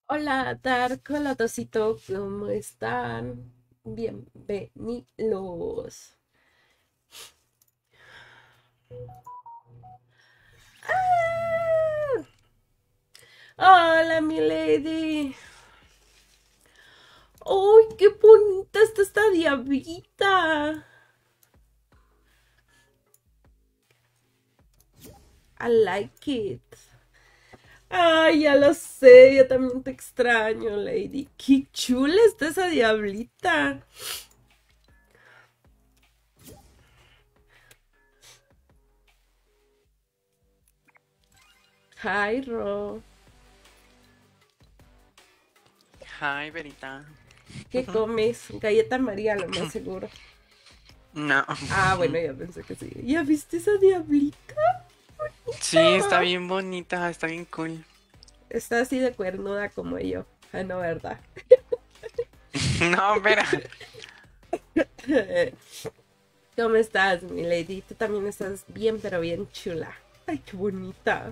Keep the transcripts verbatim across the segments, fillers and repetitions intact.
Hola, Dark, hola, Tocito, ¿cómo están? Bienvenidos. ¡Ah! Hola, mi lady. ¡Uy, qué bonita está esta diablita! I like it. Ay, ya lo sé, yo también te extraño, lady. Qué chula está esa diablita. Jairo, Hi, Verita. ¿qué comes? Galleta María, lo más seguro. No. Ah, bueno, ya pensé que sí. ¿Ya viste esa diablita? Sí, está bien bonita, está bien cool. Está así de cuernuda como yo. Ah, no, ¿verdad? No, espera. ¿Cómo estás, mi lady? Tú también estás bien, pero bien chula. Ay, qué bonita.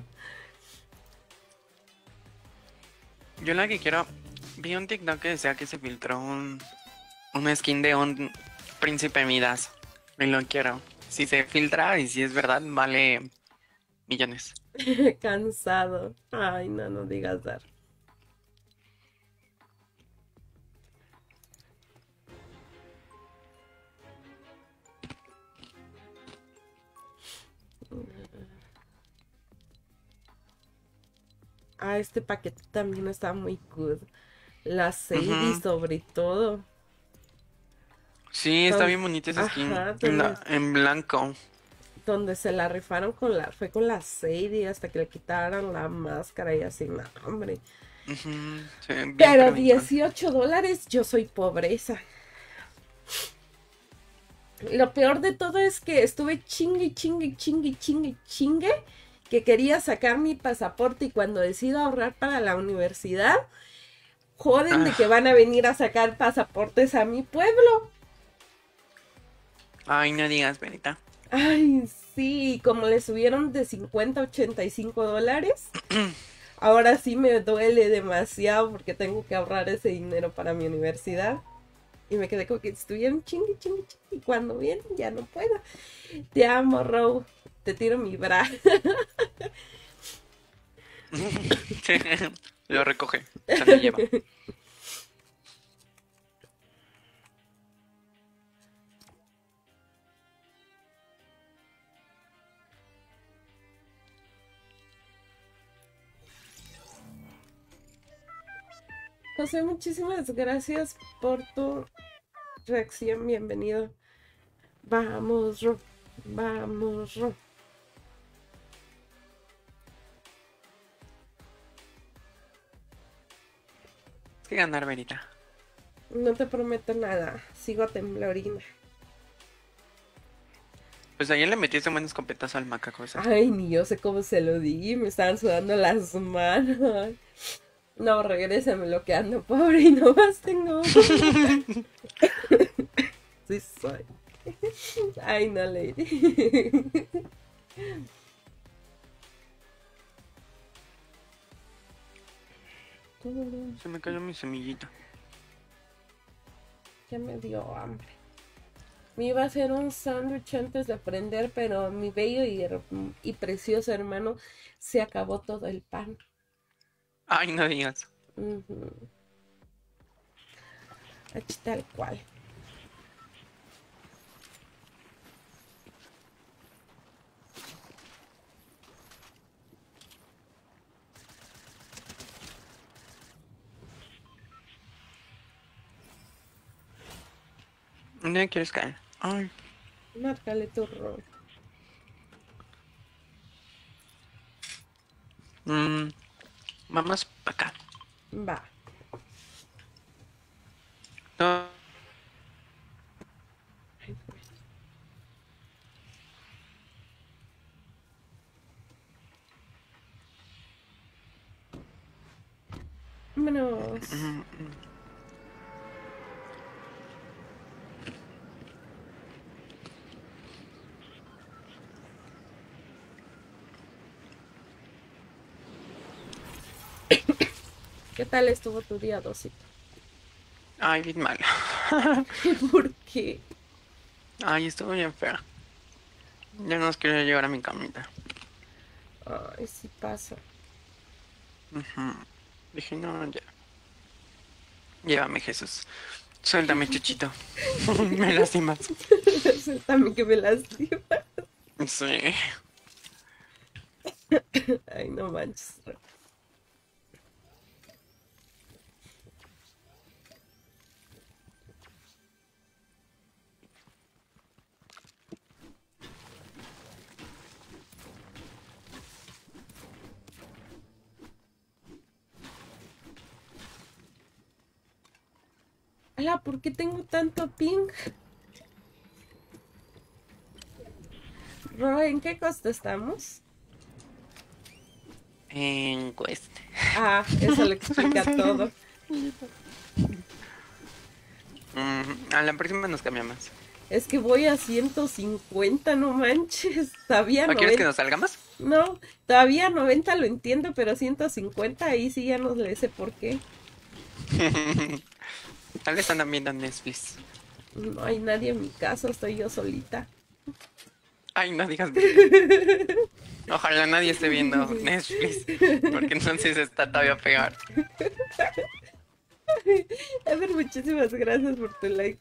Yo la que quiero. Vi un TikTok que decía que se filtró un, un skin de un príncipe Midas. Y lo quiero. Si se filtra y si es verdad, vale millones. Cansado. Ay, no, no digas dar. Ah, este paquete también está muy good. La Sadie Ujú. sobre todo. Sí, está Don- bien bonita esa skin. Ajá, En, donde, la- en blanco. donde se la rifaron con la, fue con la Sadie hasta que le quitaran la máscara y así, no, hombre. Ujú. Sí, bien, Pero pero bien cool. dieciocho dólares, yo soy pobreza. Lo peor de todo es que estuve chingue, chingue, chingue, chingue, chingue, que quería sacar mi pasaporte y cuando decido ahorrar para la universidad, joden de que Ah, van a venir a sacar pasaportes a mi pueblo. ay, no digas, Verita. Ay, sí, como le subieron de cincuenta a ochenta y cinco dólares, ahora sí me duele demasiado porque tengo que ahorrar ese dinero para mi universidad. Y me quedé como que estuvieron chingue, chingue, chingue. Y cuando vienen ya no puedo. Te amo, Row. Te tiro mi bra. Lo recoge, se lo lleva. José, muchísimas gracias por tu reacción. Bienvenido. Vamos, Ro. Vamos, Ro. Es que ganar, Verita. No te prometo nada. Sigo temblorina. Pues ayer le metiste un buen escopetazo al macaco ese. Ay, ni yo sé cómo se lo di. Me estaban sudando las manos. No, regrésame lo que ando pobre y no más tengo uno. Sí soy. Ay, no, lady. Se me cayó mi semillita. Ya me dio hambre. Me iba a hacer un sándwich antes de aprender, pero mi bello y, her- y precioso hermano se acabó todo el pan. Ay, no digas. Ujú. Así tal cual. ¿Dónde quieres caer? Ay. Márcale tu rol. Mm, vamos para acá. Va. No, Ay, pues. Vámonos. mm, mm. ¿Qué tal estuvo tu día, Dosito? Ay, bien mal. ¿Por qué? Ay, estuvo bien fea. Ya no quiero llegar a mi camita. Ay, sí pasa. Ujú. Dije, no, ya. Llévame, Jesús. Suéltame, Chuchito. Me lastimas. También que me lastima. Sí. Ay, no manches. Ala, ¿por qué tengo tanto ping? Ro, ¿en qué costa estamos? Encuesta. Ah, eso lo explica todo. Mm, a la próxima nos cambiamos. Es que voy a ciento cincuenta, no manches. Todavía ¿O quieres que noventa. nos salgamos? No, todavía noventa lo entiendo, pero ciento cincuenta ahí sí ya no le sé por qué. Tal vez andan viendo Netflix. No hay nadie en mi casa, estoy yo solita. Ay, no digas brillo. Ojalá nadie esté viendo Netflix. Porque entonces está todavía peor. A ver, muchísimas gracias por tu like.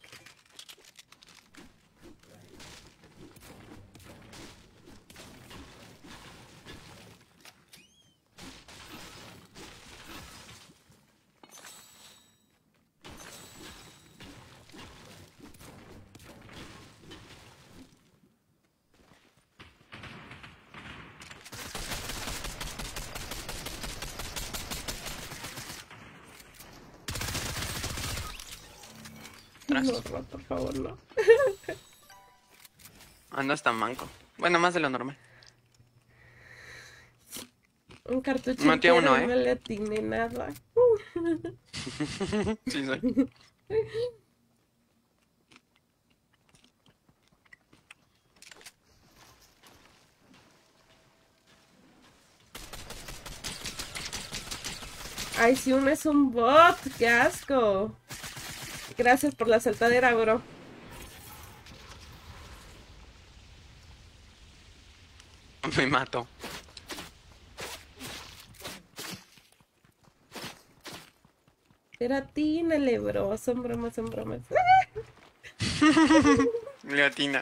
No, Tras. Ro, por favor, no. Andas tan manco. Bueno, más de lo normal. Un cartucho Maté a entero uno, y ¿eh? no le atiné nada. Sí, soy. Ay, si uno es un bot, qué asco. Gracias por la saltadera, bro. Me mato. Pero atínale, bro. Son bromas, son bromas. Latina.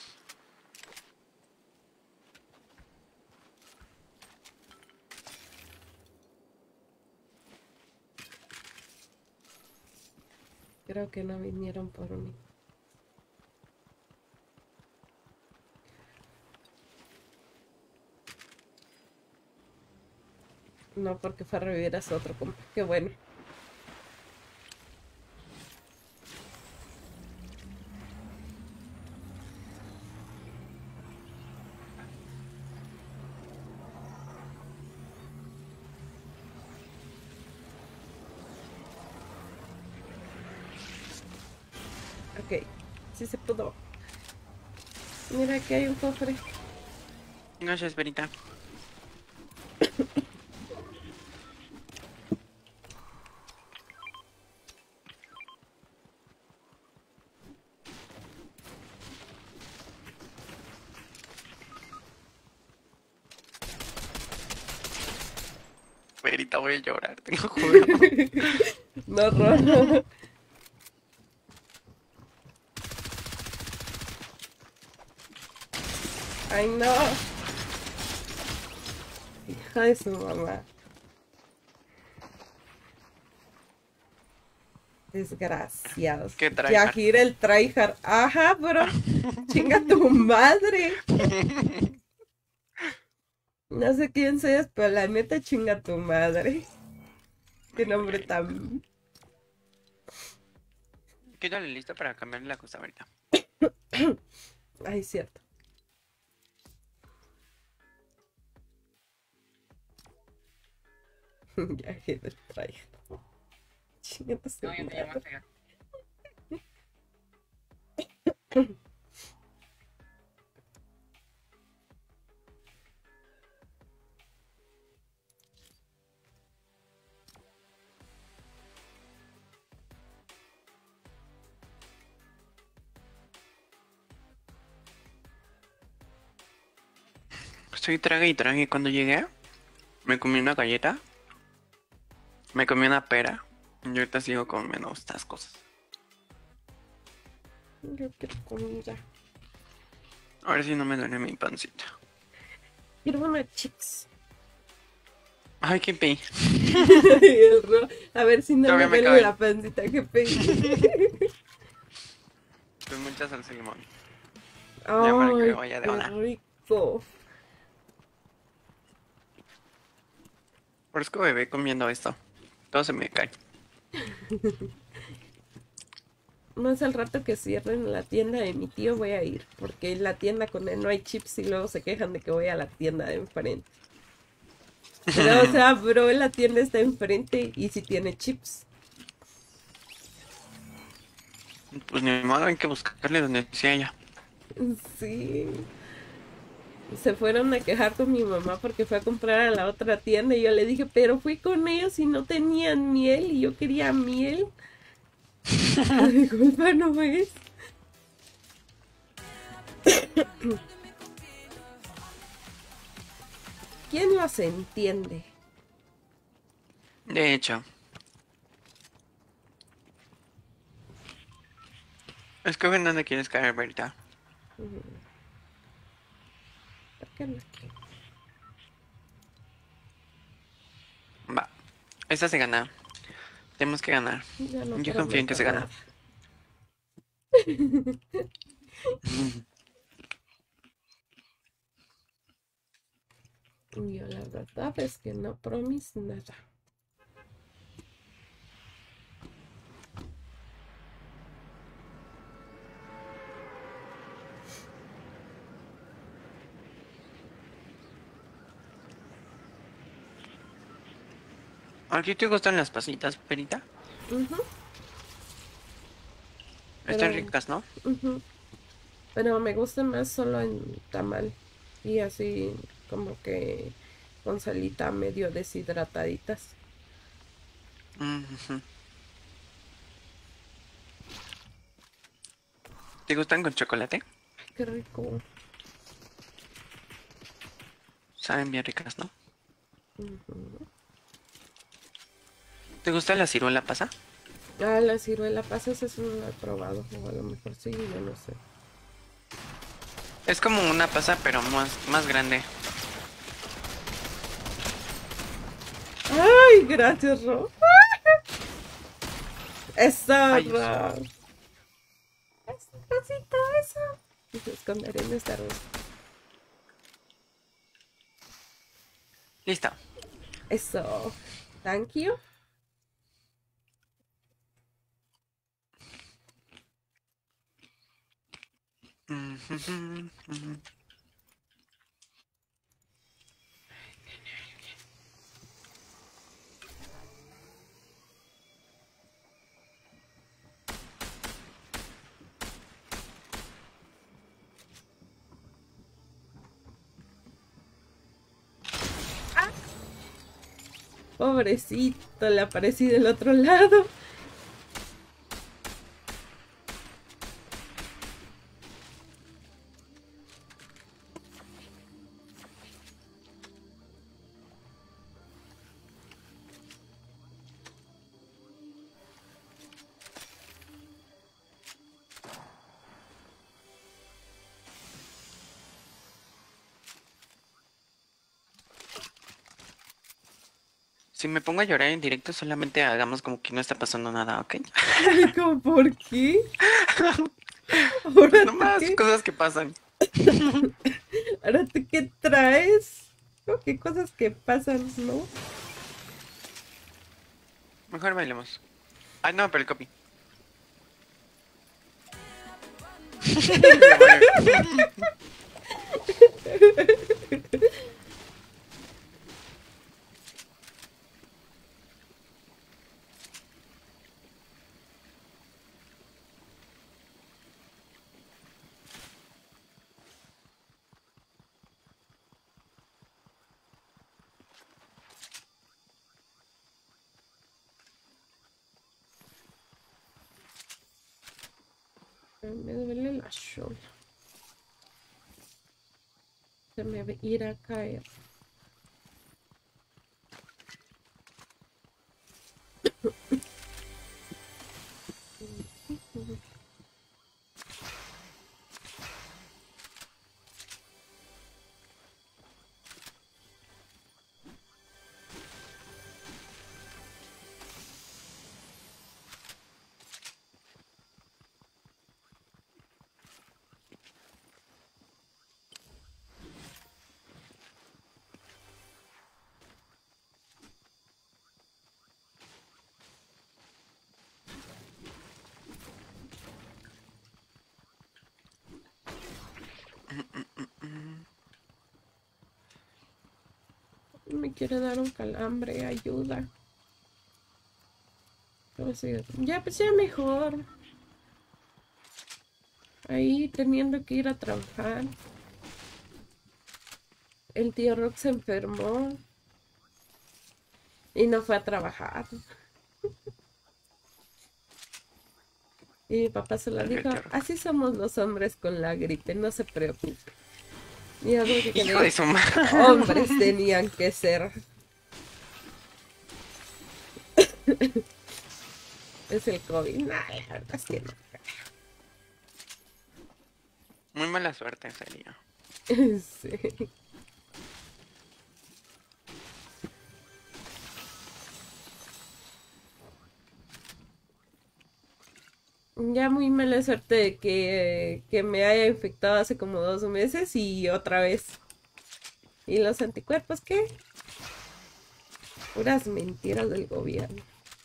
Creo que no vinieron por mí. No, porque fue a revivir a su otro compa. Qué bueno. Ok, sí se pudo. Mira, aquí hay un cofre. Gracias, Verita. Verita, voy a llorar, te lo juro. No, Ron. Ay, no. Hija de su mamá. Desgraciados. Qué tryhard. Yahir el tryhard. Ajá, bro. Chinga tu madre. No sé quién seas, pero la neta chinga tu madre. Qué nombre tan... Quédale listo para cambiarle la cosa, Verita. Ay, cierto. Yahir el tryhard. Chinga tu No, yo te llamo madre. fea. Estoy trague y trague. Cuando llegué, me comí una galleta, me comí una pera. Y ahorita sigo comiendo estas cosas. Yo quiero comida. A ver si no me duele mi pancita. Quiero una chips. Ay, qué pe. El ro- A ver si no Todavía me me duele cabe. la pancita, qué pena. Con mucha salsa y limón. Ya para que me Ay, vaya de qué ona. rico. Por eso que bebé comiendo esto. Todo se me cae. Más al rato que cierren la tienda de mi tío voy a ir, porque en la tienda con él no hay chips y luego se quejan de que voy a la tienda de enfrente. Pero, o sea, bro, la tienda está enfrente y sí tiene chips. Pues ni modo, hay que buscarle donde decía ella. Sí. Se fueron a quejar con mi mamá porque fue a comprar a la otra tienda y yo le dije, pero fui con ellos y no tenían miel y yo quería miel. Mi culpa no es. ¿Quién los entiende? De hecho. Escoge en dónde quieres caer, Berta. ¿Por qué no aquí? Va. Esta se gana. Tenemos que ganar. Ya no Yo confío en que se prometo gana. Yo la verdad es que no promis nada. ¿A ti te gustan las pasitas, Perita? Ujú, Están pero, ricas, ¿no? ujú, pero me gusta más solo en tamal y así como que con salita medio deshidrataditas. Ujú. ¿Te gustan con chocolate? Ay, qué rico. Saben bien ricas, ¿no? Ujú. ¿Te gusta la ciruela pasa? Ah, la ciruela pasas, eso no lo he probado, o a lo mejor sí, yo no sé. Es como una pasa, pero más, más grande. Ay, gracias, Ro. Eso, Ay, Ro. Eso, pasito, eso. Y se esconderé en esta rosa. listo. Eso. Thank you. Ujú, ujú. Pobrecito, le aparecí del otro lado. Si me pongo a llorar en directo, solamente hagamos como que no está pasando nada, ¿ok? Como, ¿por qué? ¿Ahora No tú más qué? cosas que pasan. ¿Ahora tú qué traes? ¿No? ¿Qué cosas que pasan, no? Mejor bailemos. Ay, no, pero el copy. Me duele la shoulder. se me irá a caer. Me quiere dar un calambre, ayuda. Entonces, ya pues ya mejor. Ahí teniendo que ir a trabajar. El tío Rock se enfermó y no fue a trabajar. Y mi papá se lo dijo, así somos los hombres con la gripe, no se preocupe. Y algo que Hijo de su madre. hombres tenían que ser. Es el COVID. No, la verdad es que no. Muy mala suerte sería. Sí. Ya muy mala suerte de que, que me haya infectado hace como dos meses y otra vez. ¿Y los anticuerpos qué? Puras mentiras del gobierno.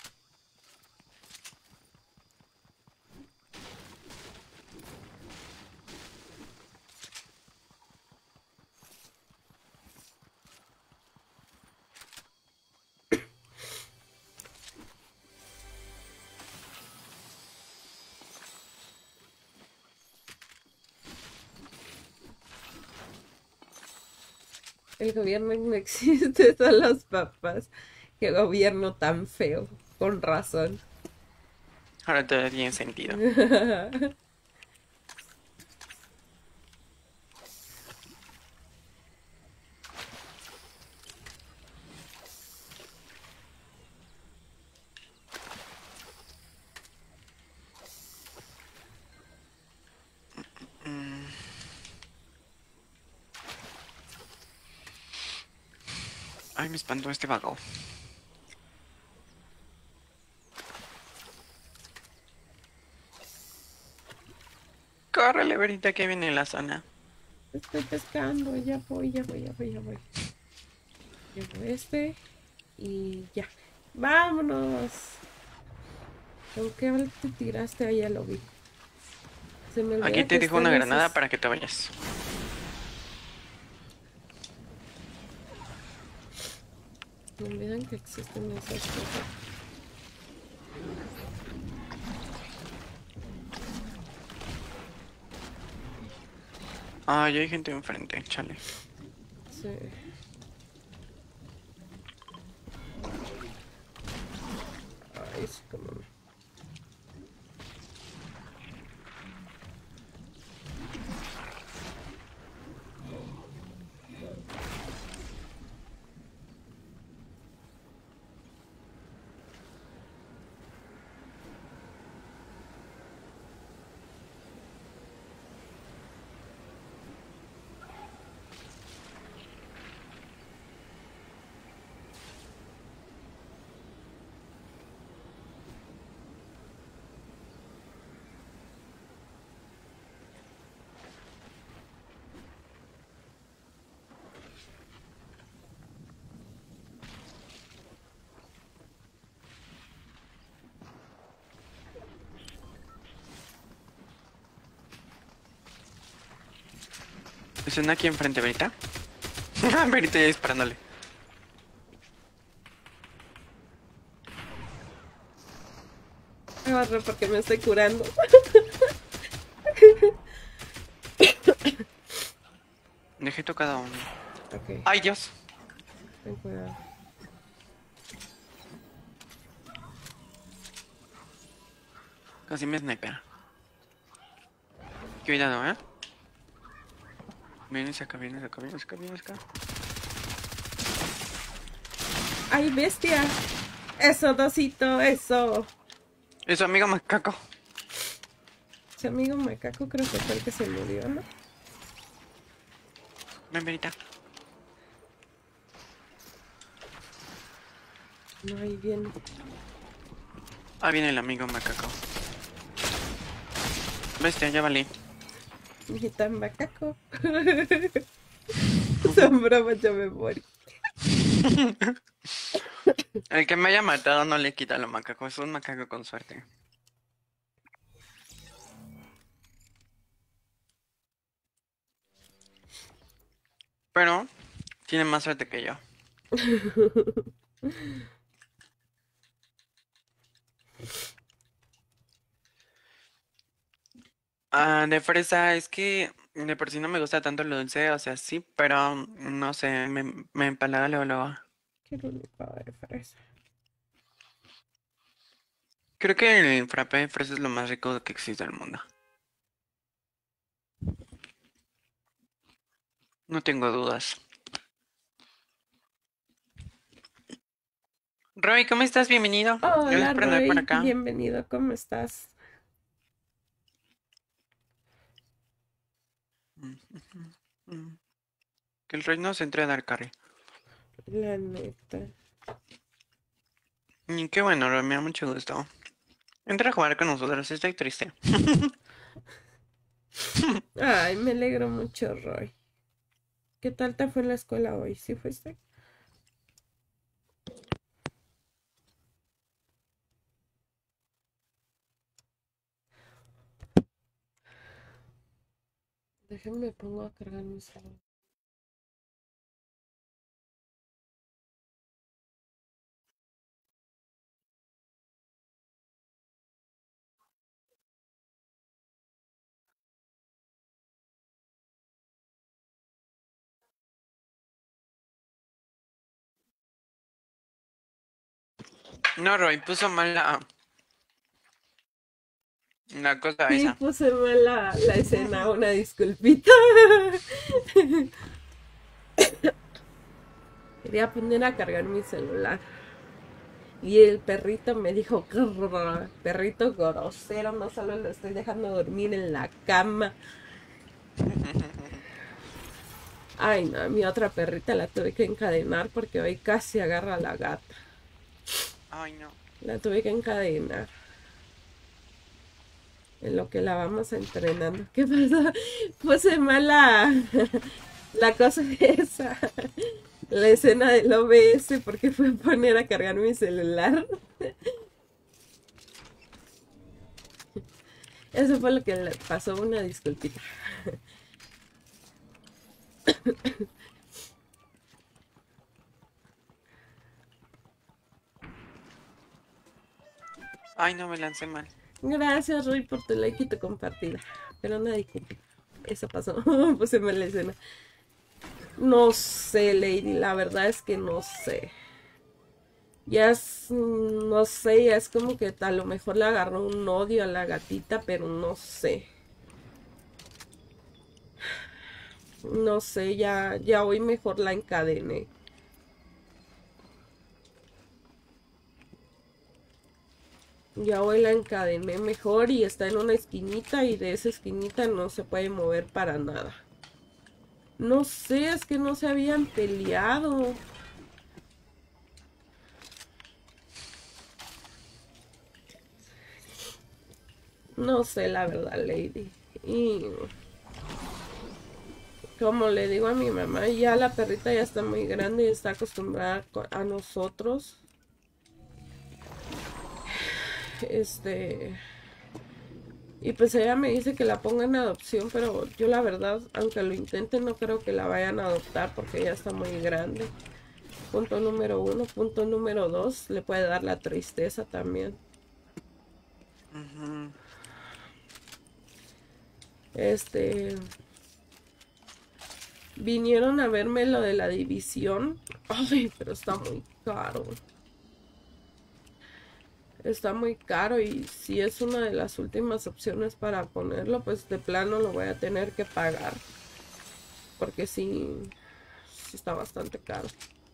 El gobierno no existe, son los papás. Qué gobierno tan feo, con razón. Ahora todo tiene sentido. Mm. Ay, me espantó este vago. Córrele, verita, que viene en la zona. Estoy pescando, ya voy, ya voy, ya voy, ya voy. Llevo este y ya. ¡Vámonos! ¿Con qué te tiraste? Ahí ya lo vi. Se me olvida Aquí te que dejo una están granada esos- para que te vayas. Me olvidan que existen esas cosas. Ah, ya hay gente enfrente, chale. Sí. Ay, es como... ¿Es una aquí enfrente, verita? Verita ya disparándole. Agarro porque me estoy curando. Dejé tocado uno. Ok, ¡Ay, Dios! ten cuidado. Casi me sniper. Cuidado, ¿eh? Vienes acá, vienes acá, vienes acá, vienes acá. ¡Ay, bestia! Eso, Dosito, eso. Eso, amigo macaco. Su amigo macaco creo que fue el que se murió, ¿no? Ven, venita. No, ahí viene. Ah, viene el amigo macaco. Bestia, ya valí. Hijita macaco. Son bromas, yo me morí. El que me haya matado no le quita lo macaco, es un macaco con suerte. Pero tiene más suerte que yo. Ah, de fresa, es que de por sí no me gusta tanto lo dulce, o sea, sí, pero no sé, me, me empalaga luego, luego. Quiero un licuado de fresa. Creo que el frappé de fresa es lo más rico que existe en el mundo. No tengo dudas. Roy, ¿cómo estás? Bienvenido. Gracias Hola, por andar por Roy. acá. Bienvenido, ¿cómo estás? Mm, ujú, mm. Que el Roy no se entre a dar carry. La neta. Y qué bueno, Roy, me da mucho gusto. Entra a jugar con nosotros, estoy triste. Ay, me alegro mucho, Roy. ¿Qué tal te fue en la escuela hoy? ¿Sí fuiste? Déjenme pongo a cargar mi celular. No, Roy, puso mal la, la cosa Sí, esa. puse mal la, la escena, una disculpita. Quería poner a cargar mi celular. Y el perrito me dijo, "Grrr, perrito grosero, no solo lo estoy dejando dormir en la cama". Ay, no, mi otra perrita la tuve que encadenar porque hoy casi agarra a la gata. Ay, no. La tuve que encadenar. En lo que la vamos entrenando. ¿Qué pasó? Puse mal la, la cosa esa. La escena del O B S porque fue a poner a cargar mi celular. Eso fue lo que le pasó, una disculpita. Ay, no, me lancé mal. Gracias, Rui, por tu like y tu compartida. Pero una disculpa. Eso pasó. Puse mal la escena. No sé, Lady, la verdad es que no sé. Ya es, mm, no sé, ya es como que a lo mejor le agarró un odio a la gatita, pero no sé. No sé, ya, ya hoy mejor la encadené. Ya hoy la encadené mejor y está en una esquinita y de esa esquinita no se puede mover para nada. No sé, es que no se habían peleado. No sé la verdad, Lady. Y como le digo a mi mamá, ya la perrita ya está muy grande y está acostumbrada a nosotros. Este... Y pues ella me dice que la ponga en adopción, pero yo la verdad, aunque lo intenten, no creo que la vayan a adoptar porque ella está muy grande. Punto número uno. Punto número dos, le puede dar la tristeza también. Ujú. Este... Vinieron a verme lo de la división. Ay, pero está muy caro. Está muy caro y si es una de las últimas opciones para ponerlo, pues de plano lo voy a tener que pagar. porque sí, sí está bastante caro.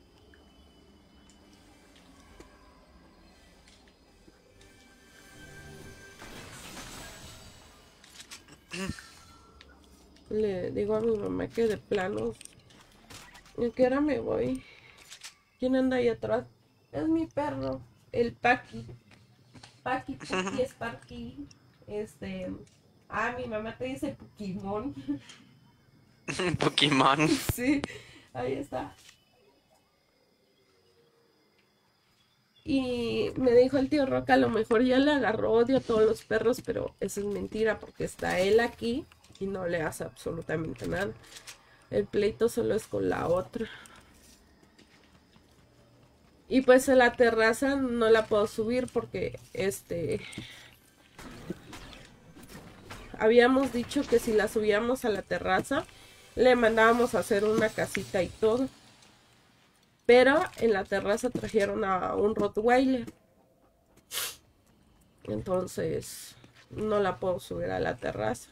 Le digo a mi mamá que de plano, ¿a qué hora me voy? ¿Quién anda ahí atrás? Es mi perro, el Paqui. Paqui, Puki, Sparky. Este. Ah, mi mamá te dice Pokémon. Pokémon. Sí, ahí está. Y me dijo el tío Roca, a lo mejor ya le agarró odio a todos los perros, pero eso es mentira porque está él aquí y no le hace absolutamente nada. El pleito solo es con la otra. Y pues en la terraza no la puedo subir porque este habíamos dicho que si la subíamos a la terraza le mandábamos a hacer una casita y todo. Pero en la terraza trajeron a un Rottweiler. Entonces no la puedo subir a la terraza.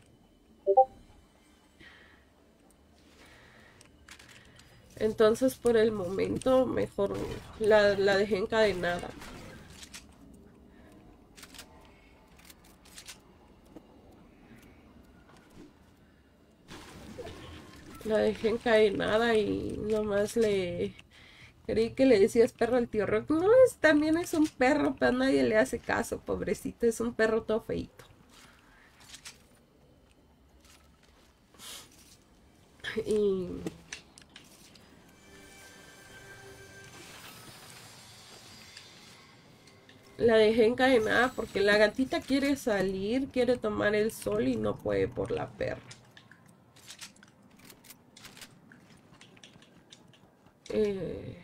Entonces por el momento mejor la, la dejé encadenada. La dejé encadenada y nomás le... Creí que le decías perro al tío Rock. No, es, también es un perro, pero nadie le hace caso, pobrecito. Es un perro todo feito. Y la dejé encadenada porque la gatita quiere salir, quiere tomar el sol y no puede por la perra. Eh,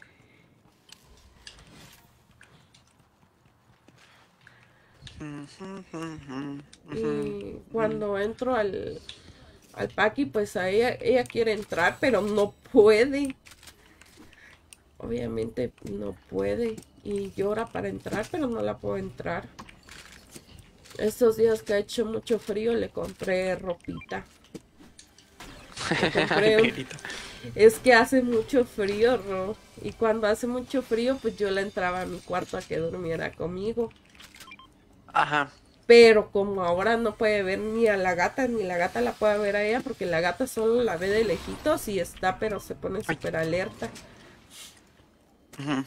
y cuando entro al, al Paqui, pues a ella, ella quiere entrar, pero no puede. Obviamente no puede. Y llora para entrar, pero no la puedo entrar. Estos días que ha hecho mucho frío, le compré ropita. Le compré un... Es que hace mucho frío, ¿no? Y cuando hace mucho frío, pues yo la entraba a mi cuarto a que durmiera conmigo. Ajá. Pero como ahora no puede ver ni a la gata, ni la gata la puede ver a ella, porque la gata solo la ve de lejitos y está, pero se pone súper alerta. Uh-huh.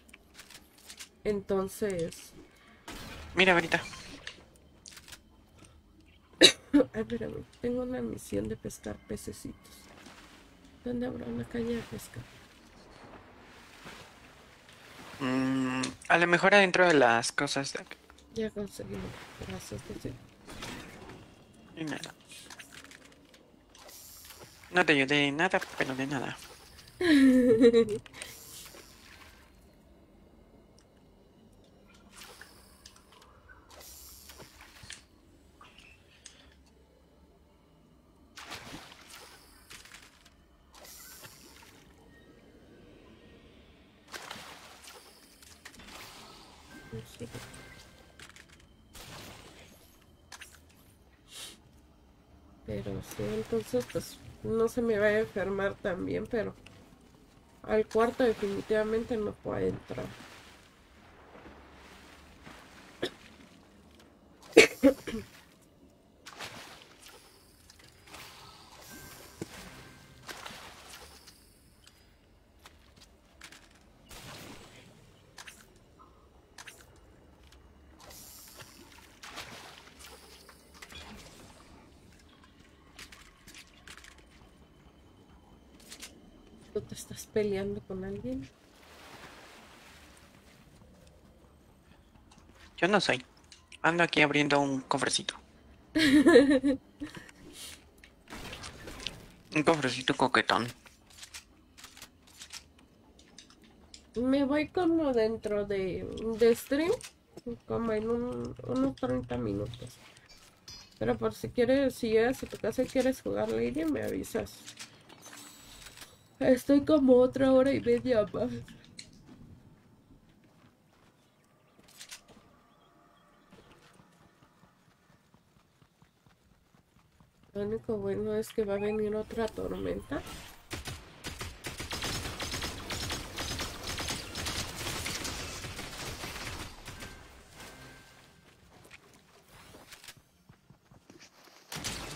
Entonces... Mira, Verita. Ay, espérame, tengo una misión de pescar pececitos. ¿Dónde habrá una caña de pesca? Mm, a lo mejor adentro de las cosas de acá. Ya conseguimos. Gracias, José. Y nada. No te ayudé en nada, pero de nada. Pero sí, entonces pues no se me va a enfermar también, pero al cuarto definitivamente no puede entrar. ¿Tú te estás peleando con alguien? Yo no soy. Ando aquí abriendo un cofrecito. Un cofrecito coquetón. Me voy como dentro de, de stream, como en un, unos treinta minutos. Pero por si quieres, si llegas a tu casa y quieres jugar Lady, me avisas. Estoy como otra hora y media más. Lo único bueno es que va a venir otra tormenta.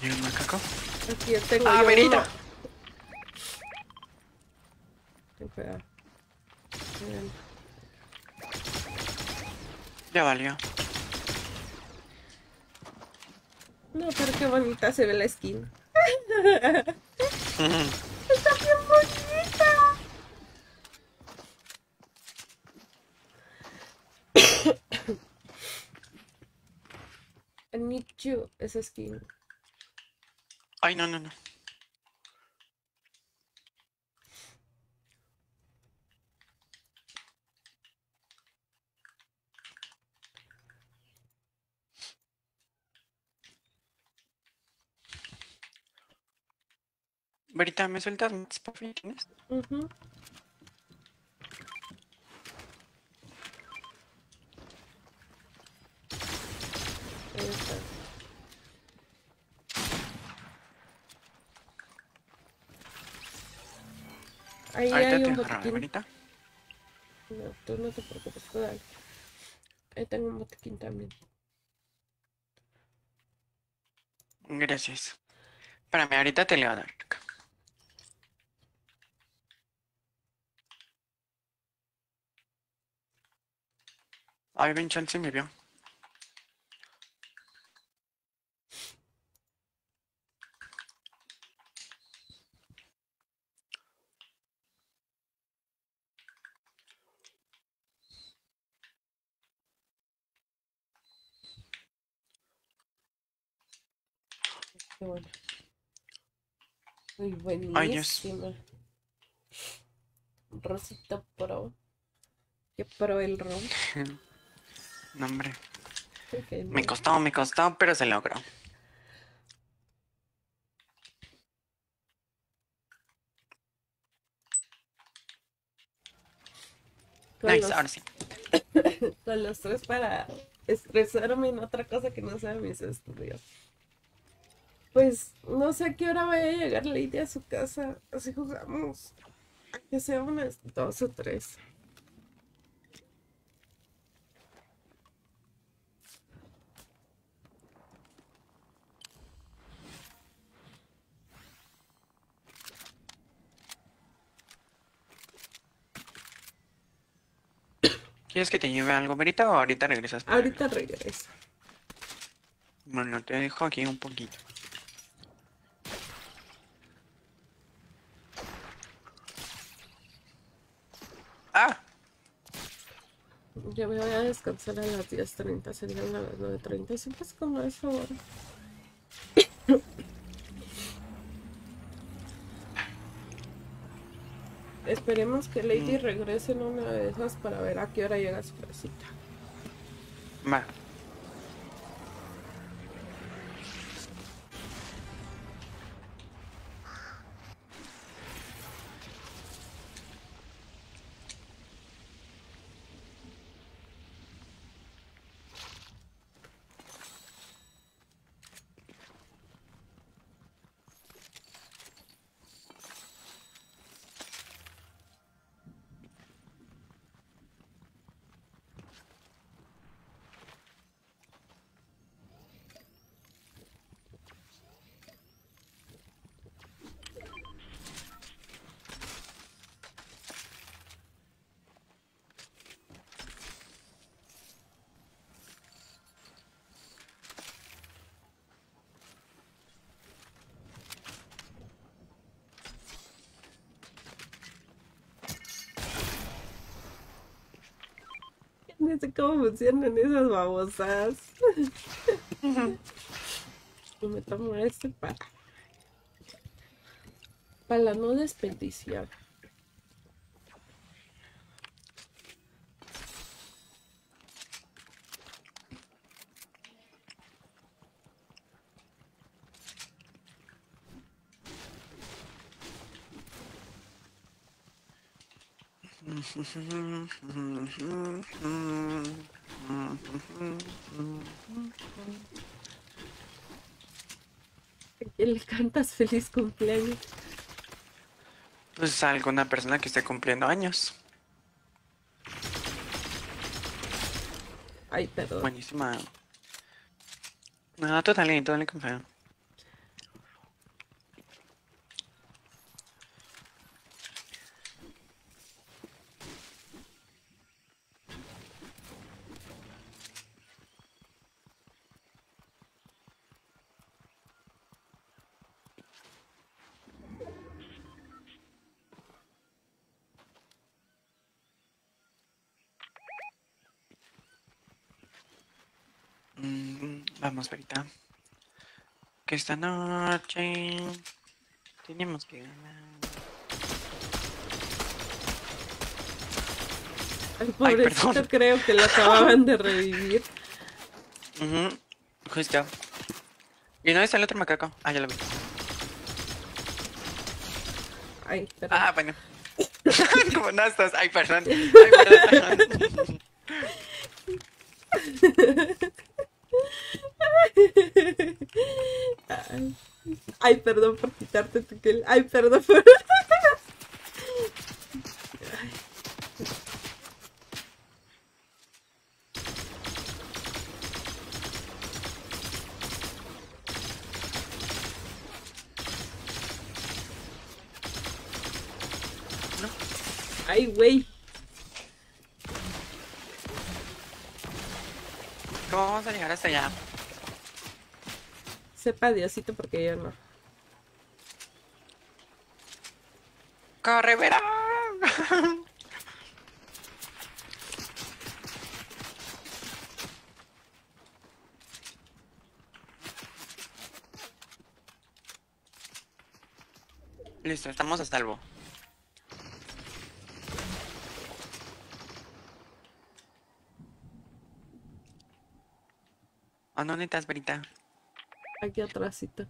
¿Y un macaco? Aquí tengo ¡Ah, yo Verito! uno. Ten cuidado. Bien. Ya valió. No, pero qué bonita se ve la skin. Está bien bonita. I need you, esa skin. Ay, no, no, no. Verita, ¿me sueltas más, por fin? ¿Tienes? Ujú. Ahí está. Ahí Ahorita hay te un agarro, botiquín. Verita. No, tú no te preocupes, tú dale. Ahí tengo un botiquín también. Gracias. Espérame, ahorita te le voy a dar. Ay, ven, chance me vio. Qué bueno. Muy Ay, Dios. buenísima. Rosita Pro. Qué pro el ron. No, hombre. Qué Me genial. costó, me costó, pero se logró. Con Nice, los, ahora sí. con los tres para estresarme en otra cosa que no sea mis estudios. Pues no sé a qué hora vaya a llegar Lady a su casa. Así jugamos. Que sea unas dos o tres. ¿Quieres que te lleve algo, Verita, o ahorita regresas por él? Ahorita regreso. Bueno, te dejo aquí un poquito. ¡Ah! Yo me voy a descansar a las diez treinta, serían a las nueve treinta. Y siempre es como eso ahora. Esperemos que Lady Mm, regrese en una de esas para ver a qué hora llega a su casita. va. No sé cómo funcionan esas babosas. Y me tomo este para, para la no desperdiciar. ¿A quién le cantas feliz cumpleaños? Pues alguna persona que esté cumpliendo años. Ay, perdón. Buenísima. No, tú dale, tú dale con fe. Vamos, Verita. Que esta noche tenemos que ganar. Ay, pobrecito, Ay, creo que lo acababan de revivir. Uh-huh. Justo. ¿Y no está el otro macaco? Ah, ya lo vi. Ay, perdón. Ah, bueno. No, no estás. Ay, perdón. Ay, perdón. Ay, ay, perdón por quitarte tu kill. Ay, perdón por... Ay, güey. ¿Cómo vamos a llegar hasta allá? Sepa Diosito porque yo no. ¡Corre, verá! Listo, estamos a salvo. ¿A dónde estás, Verita? Aquí atrásito.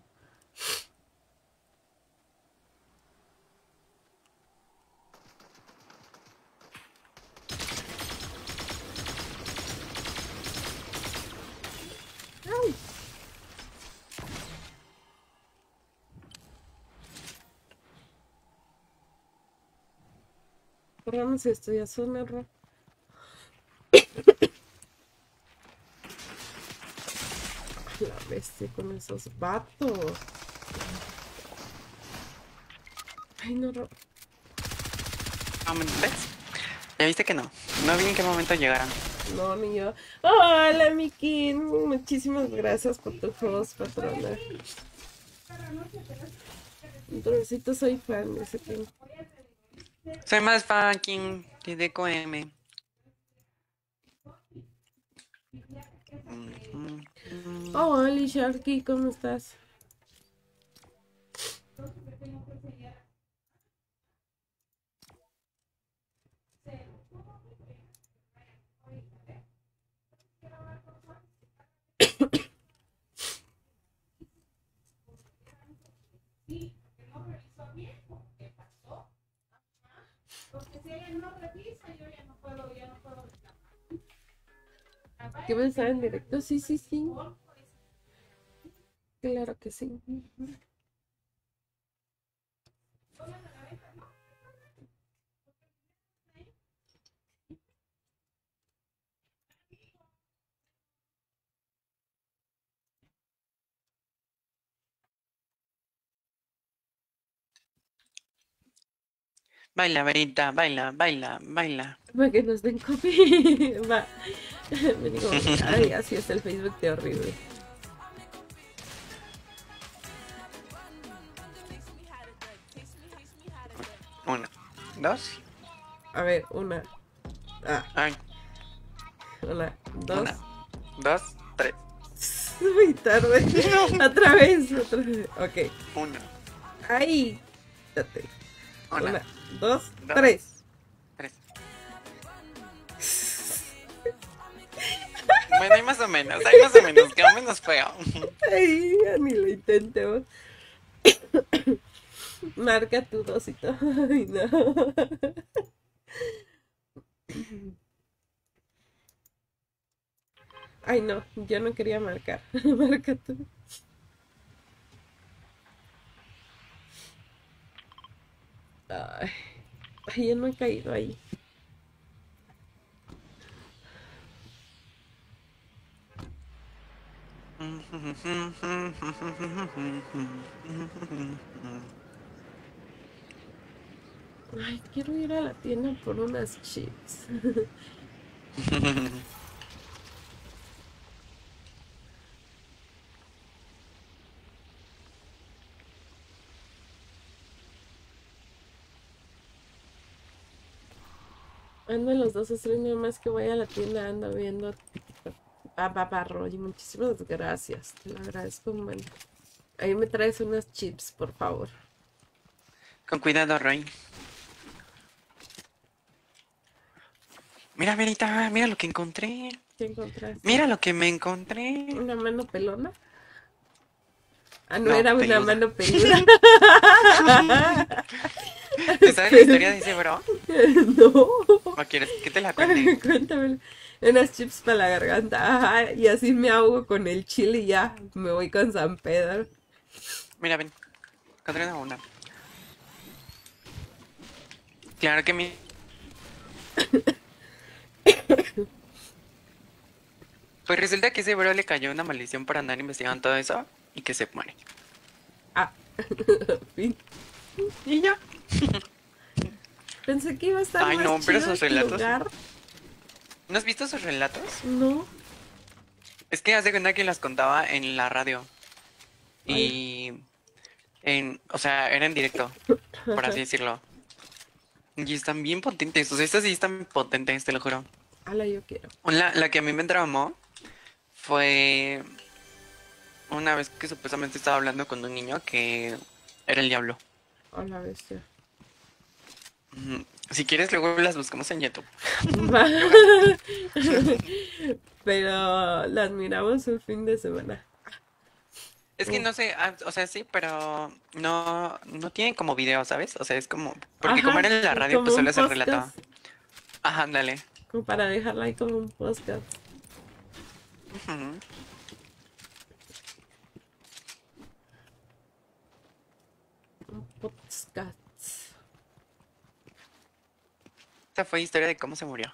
Ay. Corramos esto, ya son error. La bestia con esos vatos. Ay, no, no. ¿Ves? Ya viste que no. No vi en qué momento llegaron. No, ni yo. Hola, Miki. Muchísimas gracias por tu host, patrona. Entonces, soy fan de ese tema. Soy más fucking que de Coem. Oh, hola, Sharky, ¿cómo estás? ¿Qué me estaba en directo? Sí, sí, sí. Claro que sí. Baila, Verita, baila, baila, baila. Para que nos den copy. Va. Me digo, ay, así es el Facebook de horrible. Una, dos. A ver, una. Ah. Ay. Una, dos. Una, dos, tres. Muy tarde. No. Otra vez, otra vez. Ok. Una. Ahí. Date. Una, Una, dos, dos, tres. Tres. Bueno, hay más o menos, hay más o menos, quedó menos feo. Ay, ya ni lo intentemos. Marca tu dosito. Ay, no. Ay, no, yo no quería marcar. Marca tú. Ay, ay, yo no he caído ahí. Ay, quiero ir a la tienda por unas chips. Ando en los dos streams, nada más que voy a la tienda, ando viendo TikTok. Ah, papá Roy, muchísimas gracias. Te lo agradezco un montón. Ahí me traes unas chips, por favor. Con cuidado, Roy. Mira, Verita, mira lo que encontré. ¿Qué encontraste? Mira lo que me encontré. ¿Una mano pelona? Ah, no, No, era una peluda. mano peluda. ¿Te sabes la historia de ese bro? No. ¿O quieres que te la cuente? Cuéntame. Unas chips para la garganta. Ajá, y así me ahogo con el chile y ya me voy con San Pedro. Mira, ven. Encontré una. una. Claro que mi... Pues resulta que ese bro le cayó una maldición por andar investigando todo eso y que se muere. Ah, fin. Y ya. Pensé que iba a estar Ay, más no, pero chido sus este relatos. lugar. ¿No has visto sus relatos? No. Es que hace cuenta que las contaba en la radio. Ay. Y... En, o sea, era en directo, por así decirlo. Y están bien potentes. O sea, estas sí están potentes, te lo juro. Ala, yo quiero. La, la que a mí me traumó fue una vez que supuestamente estaba hablando con un niño que era el diablo. A la bestia. Ujú. Si quieres, luego las buscamos en YouTube. Pero las miramos un fin de semana. Es que no sé, ah, o sea, sí, pero no, no tienen como video, ¿sabes? O sea, es como, porque como Ajá, era en la radio, como pues un solo se relataba. podcast. Ajá, ándale. Como para dejarla ahí como un podcast. Ujú. Un podcast. Esa fue historia de cómo se murió.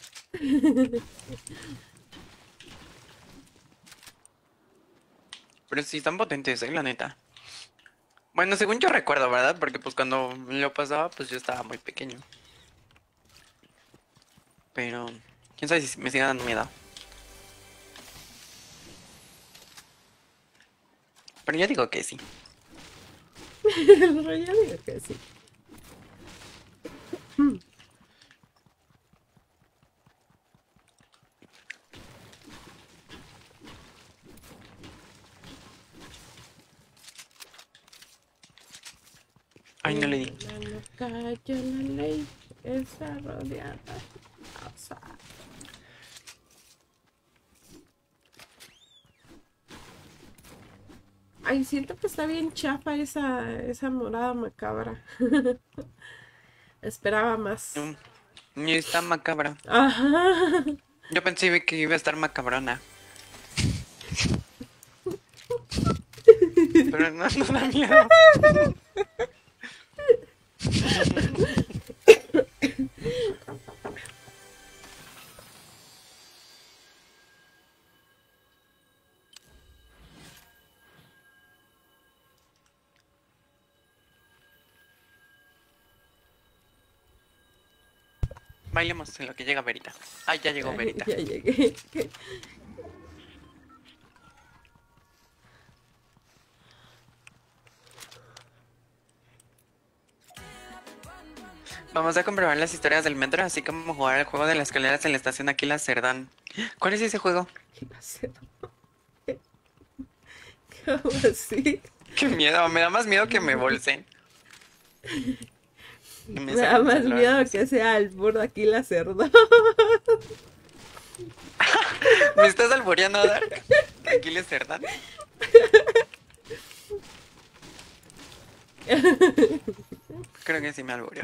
Pero sí están potentes, eh, la neta. Bueno, según yo recuerdo, ¿verdad? Porque pues cuando lo pasaba, pues yo estaba muy pequeño. Pero quién sabe si me sigue dando miedo. Pero yo digo que sí. Pero ya digo que sí. Ay, no le di. La loca, yo la ley está rodeada. O sea, ay, siento que está bien chafa esa, esa morada macabra. Esperaba más. Mm, Y está macabra. Ajá. Yo pensé que iba a estar macabrona. Pero no, no da miedo. Bailemos en lo que llega Verita. Ay, ya llegó Ay, Verita. ya llegué. Vamos a comprobar las historias del metro, así como jugar el juego de las escaleras en la estación Aquila Cerdán. ¿Cuál es ese juego? ¿Qué va a ser? ¿Cómo así? Qué miedo, me da más miedo que me bolsen. Que Me me da saquen más celular, miedo no sé. que sea el burro aquí la cerdo. ¿Me estás alboreando, Dark? Aquila Cerdán. Creo que sí me albureó.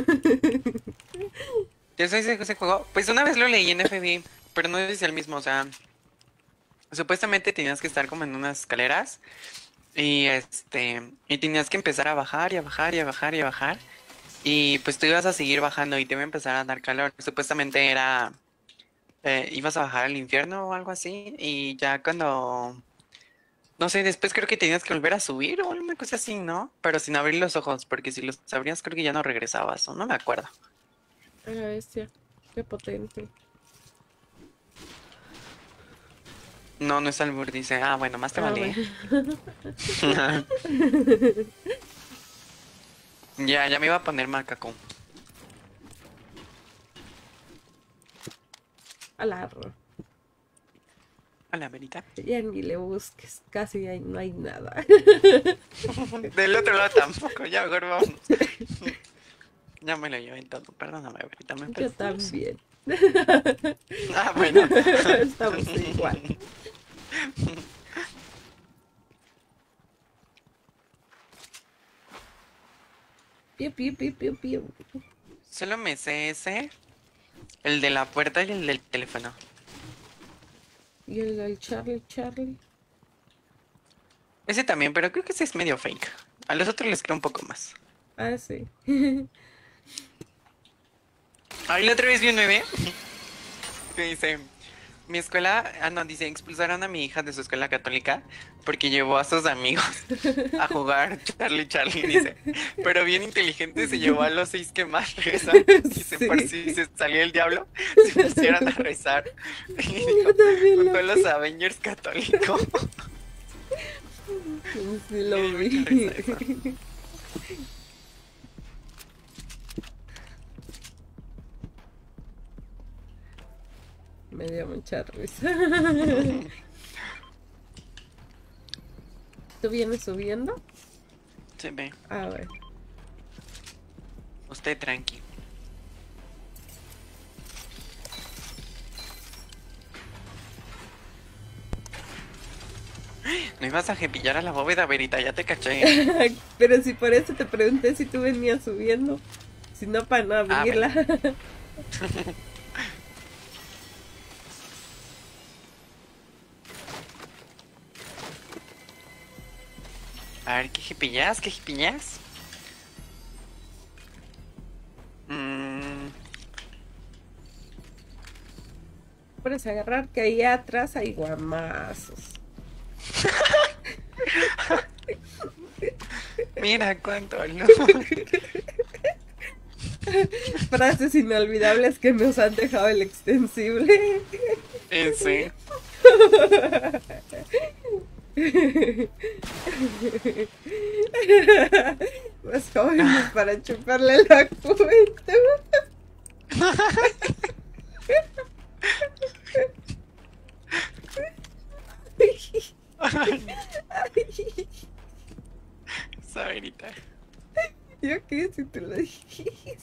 ¿Ya sabes ese ese juego? Pues una vez lo leí en F B, pero no sé si es el mismo, o sea... Supuestamente tenías que estar como en unas escaleras y este y tenías que empezar a bajar y a bajar y a bajar y a bajar y pues tú ibas a seguir bajando y te iba a empezar a dar calor. Supuestamente era eh, ibas a bajar al infierno o algo así y ya cuando no sé, después creo que tenías que volver a subir o alguna cosa así, ¿no? Pero sin abrir los ojos, porque si los abrías creo que ya no regresabas o no me acuerdo. A la bestia. Qué potente. No, no es albur, dice, ah, bueno, más te Ah, vale. bueno. Ya, ya me iba a poner macaco. A la ro- Hola, Verita. Ya ni le busques, casi ahí no hay nada. Del otro lado tampoco, ya mejor vamos. Ya me lo llevé todo, perdóname, Verita, ¿me Yo perdonas? también. Ah, bueno. Estamos igual. Piu, piu, piu, piu, piu. Solo me sé ese, el de la puerta y el del teléfono. Y el del Charlie, Charlie. Ese también, pero creo que ese es medio fake. A los otros les creo un poco más. Ah, sí. Ahí la otra vez vi un bebé que dice, mi escuela, ah no, dice, expulsaron a mi hija de su escuela católica porque llevó a sus amigos a jugar Charlie Charlie, dice. Pero bien inteligente se llevó a los seis que más rezan. Dice, por Sí. si se salía el diablo, se pusieran a rezar. Y dijo, Yo también juntó lo a los vi. Avengers católicos. Sí lo Me dio vi. mucha risa eso. Me dio mucha risa. ¿Tú vienes subiendo? Se ve, A ver. usted tranqui. No ibas a jepillar a la bóveda, Verita, ya te caché. Pero si por eso te pregunté si tú venías subiendo. Si no, para no Ah, bueno. abrirla. A ver, ¿qué jipillas? ¿Qué jipillas? Mmm. Puedes agarrar que ahí atrás hay guamazos. Mira cuánto olor. Frases inolvidables que nos han dejado el extensible. Ese. Los jóvenes para chuparle la juventud. Esa Verita. Yo qué si tú lo dijiste.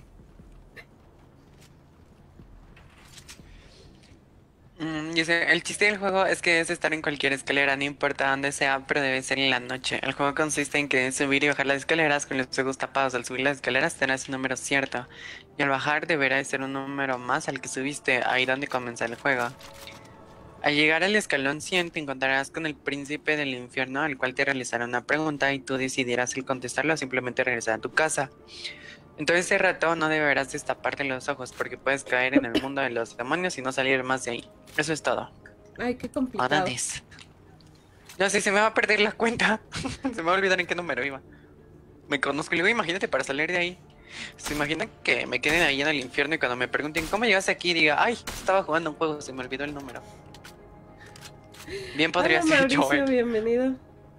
Mm, dice, el chiste del juego es que es estar en cualquier escalera, no importa dónde sea, pero debe ser en la noche. El juego consiste en que subir y bajar las escaleras con los ojos tapados. Al subir las escaleras tendrás un número cierto, y al bajar deberá de ser un número más al que subiste, ahí donde comienza el juego. Al llegar al escalón cien te encontrarás con el príncipe del infierno, al cual te realizará una pregunta y tú decidirás el contestarlo o simplemente regresar a tu casa. En todo ese rato no deberás destaparte los ojos porque puedes caer en el mundo de los demonios y no salir más de ahí. Eso es todo. Ay, qué complicado. Adanes. No sé, se me va a perder la cuenta. Se me va a olvidar en qué número iba. Me conozco y luego imagínate para salir de ahí. Se imaginan que me queden ahí en el infierno y cuando me pregunten ¿cómo llegaste aquí? Diga, ay, estaba jugando un juego, se me olvidó el número. Bien podría Hola, ser yo, Mauricio, eh. bienvenido.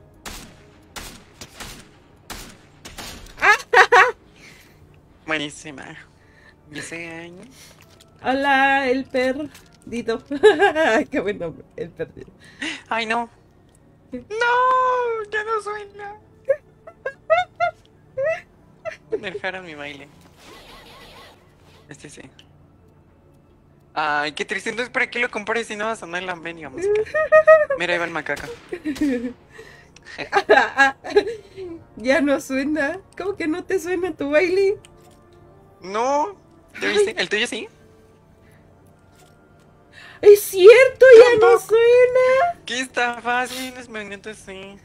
Buenísima. Ese año. Hola, el perdido. Ay, qué buen nombre, el perdido. Ay, no. No, ya no suena. Me dejaron mi baile. Este sí. Ay, qué triste. Entonces, ¿para qué lo compré si no va a sonar la mendiga música? Mira, ahí va el macaco. Ya no suena. ¿Cómo que no te suena tu baile? No. ¿Ya viste? ¿El tuyo sí? Es cierto, ya no Tampoco. suena. ¿Qué está fácil? Los movimientos sí.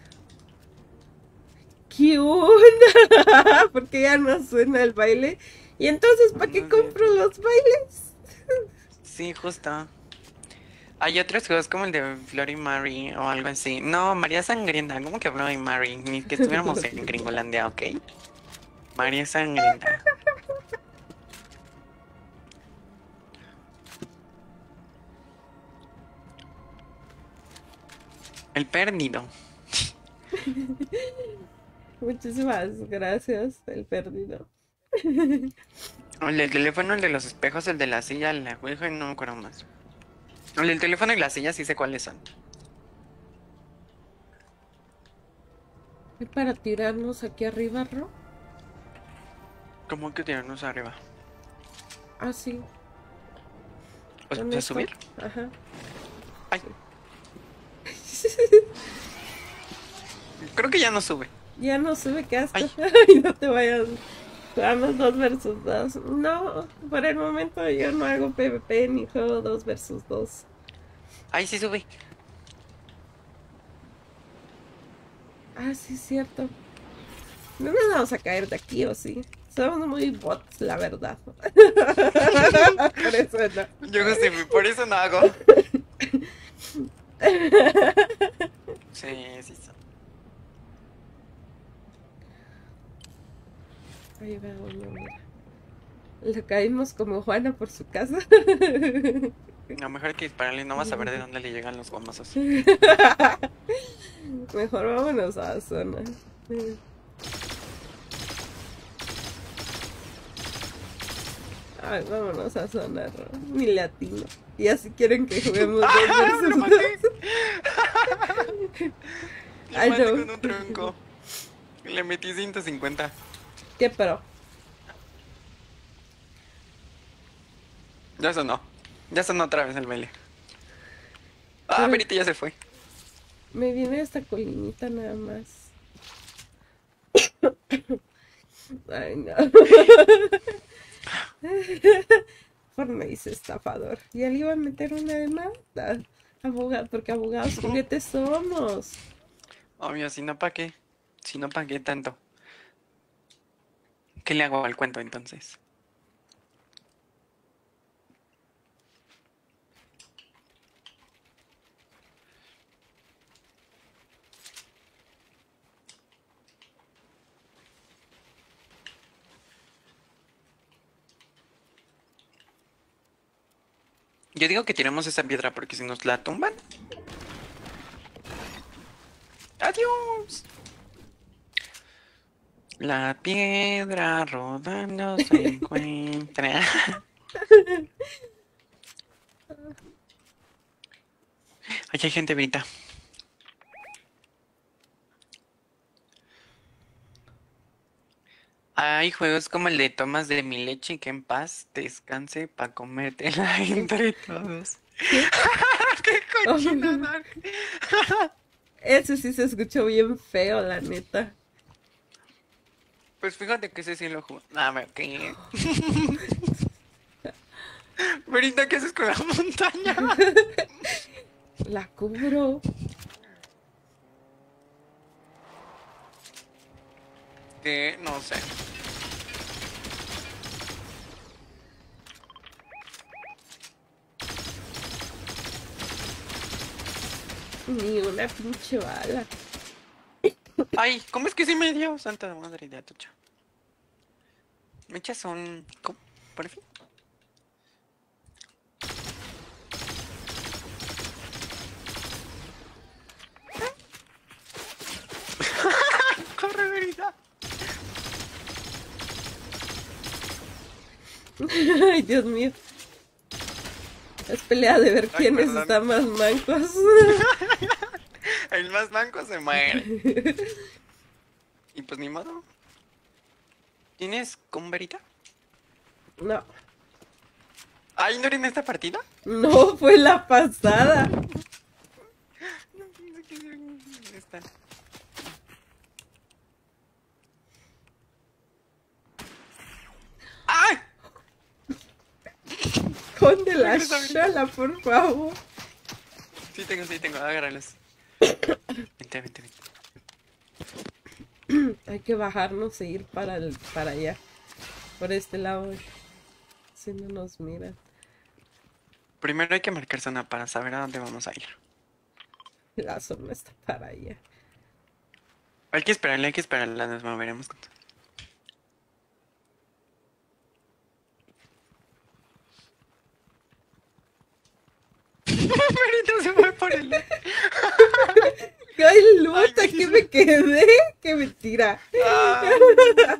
¿Qué onda? Porque ya no suena el baile. Y entonces, ¿para qué No sé. compro los bailes? Sí, justo. Hay otros juegos como el de Bloody Mary o algo así. No, María Sangrienta. ¿Cómo que Bloody Mary? Ni que estuviéramos en Gringolandia, ¿ok? María Sangrienta. El perdido. Muchísimas gracias, el perdido. El del teléfono, el de los espejos, el de la silla, la ouija y no me acuerdo más. El del teléfono y la silla sí sé cuáles son. ¿Es para tirarnos aquí arriba, Ro? ¿Cómo que tirarnos arriba? Ah, sí. O ¿Con sea, esto? subir. Ajá. Ay, creo que ya no sube. Ya no sube, qué asco. Ay, Ay, no te vayas. Jugamos dos versus dos. No, por el momento yo no hago PvP ni juego dos versus dos. ay, sí sube. Ah, sí, es cierto. No nos vamos a caer de aquí, ¿o sí? Somos muy bots, la verdad. Por eso no. Yo justifico, por eso no hago. Sí, sí son. Ahí va uno, mira. Le caímos como Juana por su casa. No, mejor hay que dispararle, no vas a ver de dónde le llegan los gomazos. Mejor vámonos a la zona. Ay, vámonos a zona, ¿no? Ni latino. Y así quieren que juguemos dos ¡Ah! ¡Lo versus maté! dos. Lo Ay, maté no. con un tronco. Le metí ciento cincuenta. ¿Qué pero? Ya sonó. Ya sonó otra vez el baile. Ah, Pero Verita ya se fue. me viene esta colinita nada más. Ay, no. Fortnite estafador. Ya le iba a meter una demanda. Abogado, porque abogados juguetes somos. Obvio, si no, ¿pa' qué? Si no, ¿pa' qué tanto? ¿Qué le hago al cuento entonces? Yo digo que tiremos esa piedra porque si nos la tumban. ¡Adiós! La piedra rodando se encuentra. Aquí hay gente, Verita. Hay juegos como el de tomas de mi leche y que en paz descanse pa' comértela entre todos. ¿Qué? ¡Qué cochinada! Ese sí se escuchó bien feo, la neta. Pues fíjate que ese sí lo juego. A ver, ¿qué? Verita, ¿qué haces con la montaña? La cubro. Que no sé. Ni una pinche bala. Ay, ¿cómo es que sí me dio? Santa madre de Atocha. Me echas un... ¿Cómo? ¿Por fin? Corre, Verita. Ay, Dios mío. Es pelea de ver Ay, quiénes perdón. están más mancos. El más blanco se muere. Y pues ni modo. ¿Tienes con Verita? No, Ay, ¿no era en esta partida? no fue la pasada. No pienso que era en esta. ¡Ay! Conde la Regresa, Verita. chola, por favor. Sí tengo, sí tengo, agárralos. Vente, vente, vente. Hay que bajarnos e ir para, el, para allá. Por este lado. Si no nos miran. Primero hay que marcar zona para saber a dónde vamos a ir. La zona está para allá. Hay que esperarle, hay que esperarla, nos moveremos con... Verita se fue por el... ¡Ay, luta! Ay, ¡Que me quedé! ¡Qué mentira! Ah,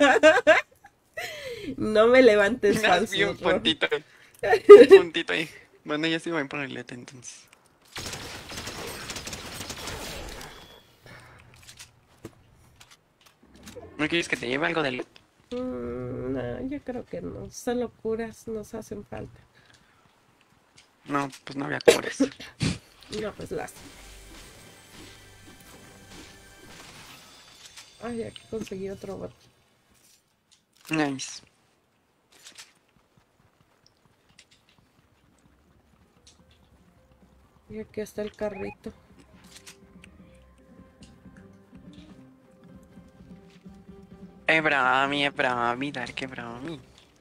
No me levantes me vi un falso. puntito ahí. Un puntito ahí. Bueno, ya sí voy por el lete entonces. ¿No quieres que te lleve algo de lete? Mm, no, yo creo que no. Solo curas nos hacen falta. No, pues no había cores. No, pues las. Ay, aquí conseguí otro bot. Nice. Y aquí está el carrito. Eh, brami, eh, brami, dar que brami.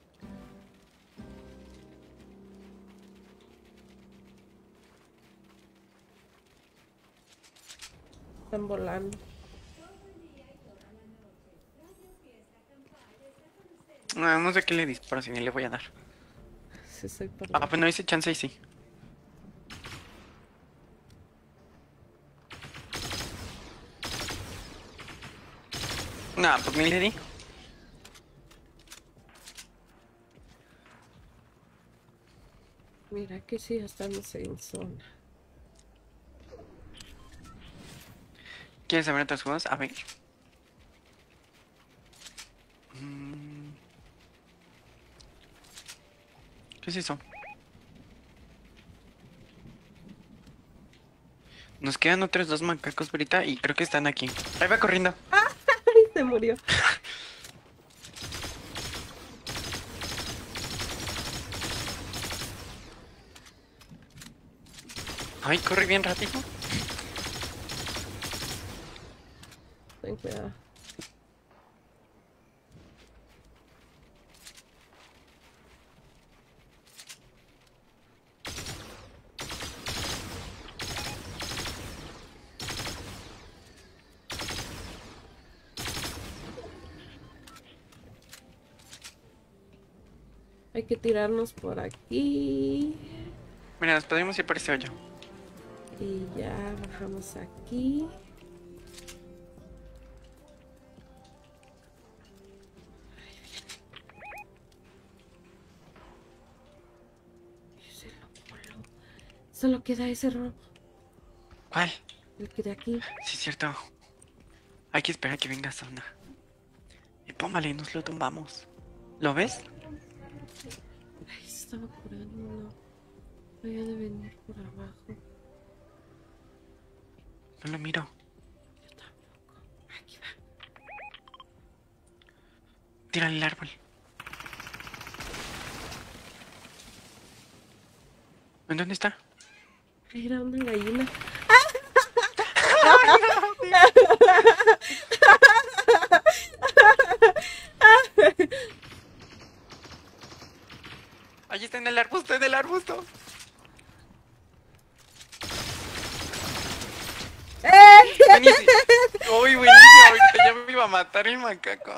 Están volando. No, no sé qué le disparo, si ni le voy a dar. Sí, soy por Ah, la... pues no hice chance y sí. No, pues ni le di. Mira que sí, estamos en zona. ¿Quieres saber otros juegos? A ver. Mm, ¿Qué es eso? Nos quedan otros dos macacos ahorita y creo que están aquí. Ahí va corriendo. ¡Ay, se murió! Ay, corre bien rápido. Ten cuidado. Hay que tirarnos por aquí. Mira, nos podemos ir por ese hoyo. Y ya bajamos aquí. Y se lo voló. Solo queda ese robo. ¿Cuál? El que de aquí. Sí, es cierto. Hay que esperar a que venga zona. Y póngale, nos lo tumbamos. ¿Lo ves? Ay, se estaba curando. No. Había de venir por abajo. No lo miro. Yo tampoco. Aquí va. Tírale el árbol. ¿En dónde está? Era una gallina. Allí está en el arbusto, en el arbusto. Buenísimo. Uy, buenísimo. Ahorita ya me iba a matar el macaco.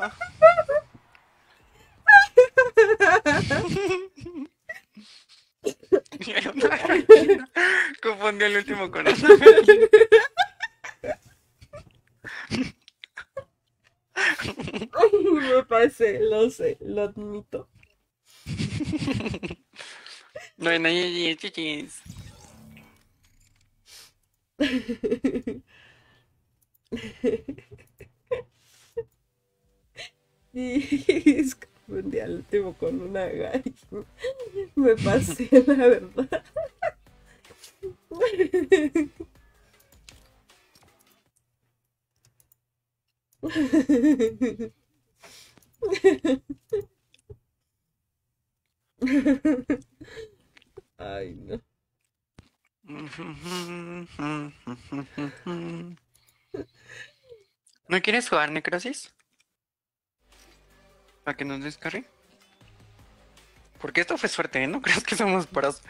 Era una gallina. Confundió el último con una gallina. Me pasé, lo sé, lo admito. No, no, no, chichis. Y confundí al último con una gallina. Me pasé, la verdad. Ay, no. ¿No quieres jugar Necrosis? ¿Para que nos descargue? Porque esto fue suerte, ¿eh? ¿No crees que somos pros?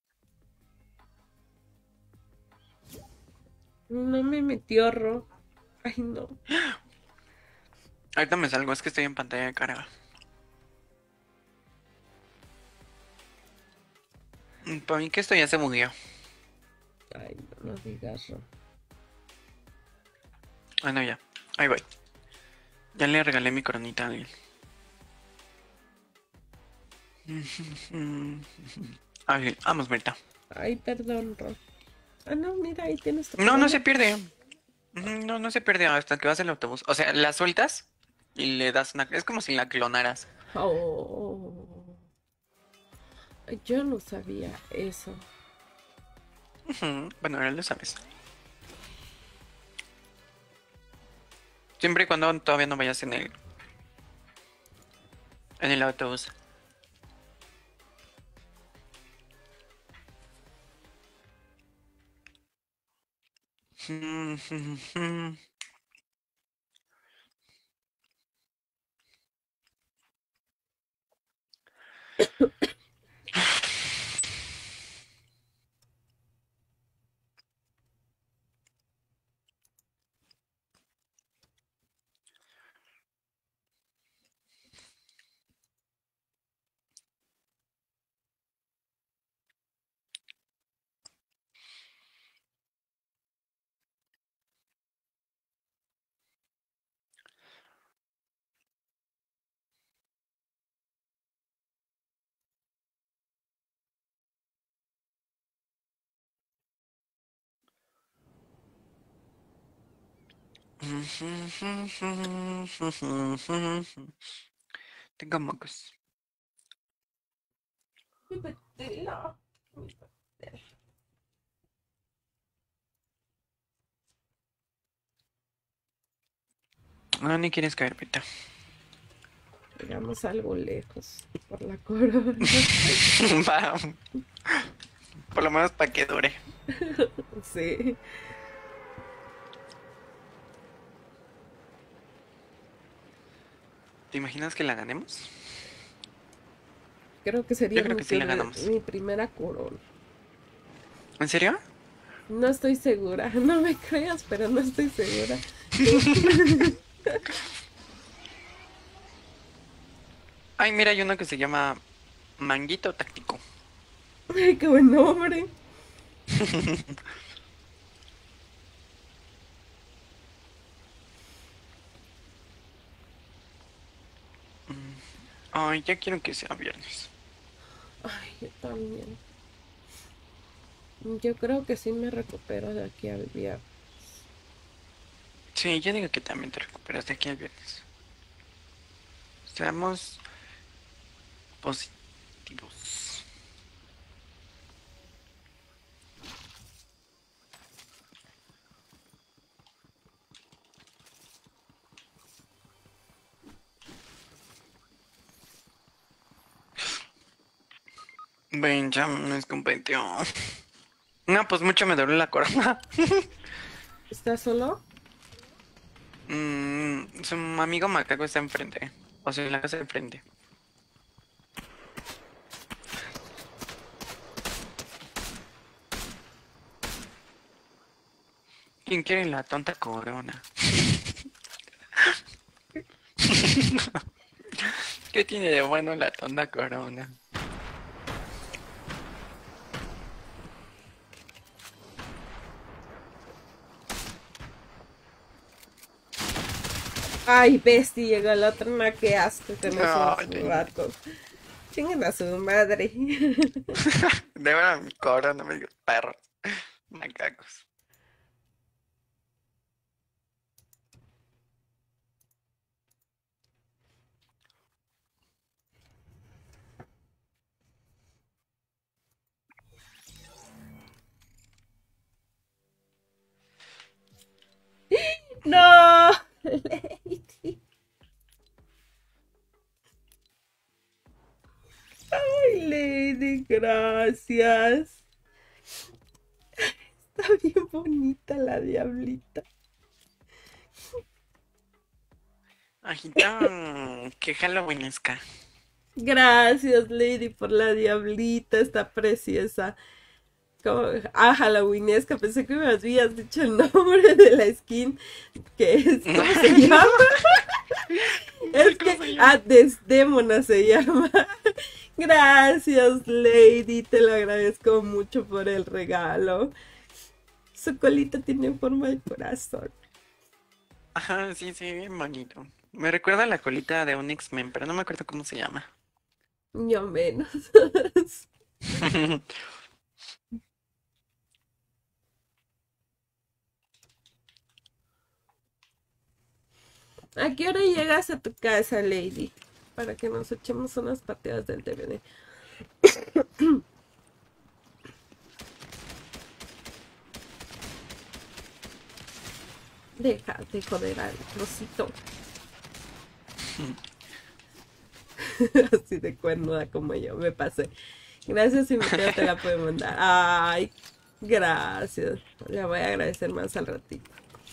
No me metió Ro. Ay, no. Ahorita me salgo, es que estoy en pantalla de carga. Mm, Para mí que esto ya se bugueó. Ay, no, no digas, Ro. Bueno, ya. Ahí voy. Ya le regalé mi coronita a él. Ay, vamos, Berta. Ay, perdón, Ro. Ah, no, mira, ahí tienes tu No, no se corona. pierde. Ujú, No, no se pierde hasta que vas al autobús. O sea, la sueltas y le das una... Es como si la clonaras. Oh, yo no sabía eso. Ujú, Bueno, ahora lo sabes. Siempre y cuando todavía no vayas en el, en el autobús. Tengo mocos. Mi patela. Mi patela. No, ni quieres caer, Pita. Llegamos algo lejos por la corona. Va, por lo menos para que dure. Sí, ¿Te imaginas que la ganemos? creo que sería Yo creo mi, que sí la per- ganamos. mi primera corona. ¿En serio? No estoy segura, no me creas, pero no estoy segura. Ay, mira, hay uno que se llama Manguito Táctico. Ay, qué buen nombre. Ay, ya quiero que sea viernes. Ay, yo también. Yo creo que sí me recupero de aquí al viernes. Sí, yo digo que también te recuperas de aquí al viernes. Seamos positivos. Ven, ya me competió. No, pues mucho me duele la corona. ¿Estás solo? Mm, su amigo macaco está enfrente. O sea, en la casa de enfrente. ¿Quién quiere la tonta corona? ¿Qué tiene de bueno la tonta corona? Ay, bestia, llegó el otro. No, qué asco con esos Ay, de vatos. Chinguen a su madre. de verdad mi corona, me digo, perros, macacos. No, Lady. Ay, Lady, gracias. Está bien bonita la diablita. Ajita, qué halloweenesca. Gracias, Lady, por la diablita. Está preciosa. como, ah, halloweenesca, pensé que me habías dicho el nombre de la skin, que es, ¿cómo se llama? Es que, ah, Desdémona se llama. Gracias, Lady, te lo agradezco mucho por el regalo. Su colita tiene forma de corazón. Ajá, sí, sí, bien bonito. Me recuerda a la colita de un X-Men, pero no me acuerdo cómo se llama. Yo menos. ¿A qué hora llegas a tu casa, Lady? Para que nos echemos unas pateadas del D V D. Deja de joder al trocito. Así de cuernuda como yo, me pasé. Gracias, y mi tía te la puede mandar. Ay, gracias. Le voy a agradecer más al ratito.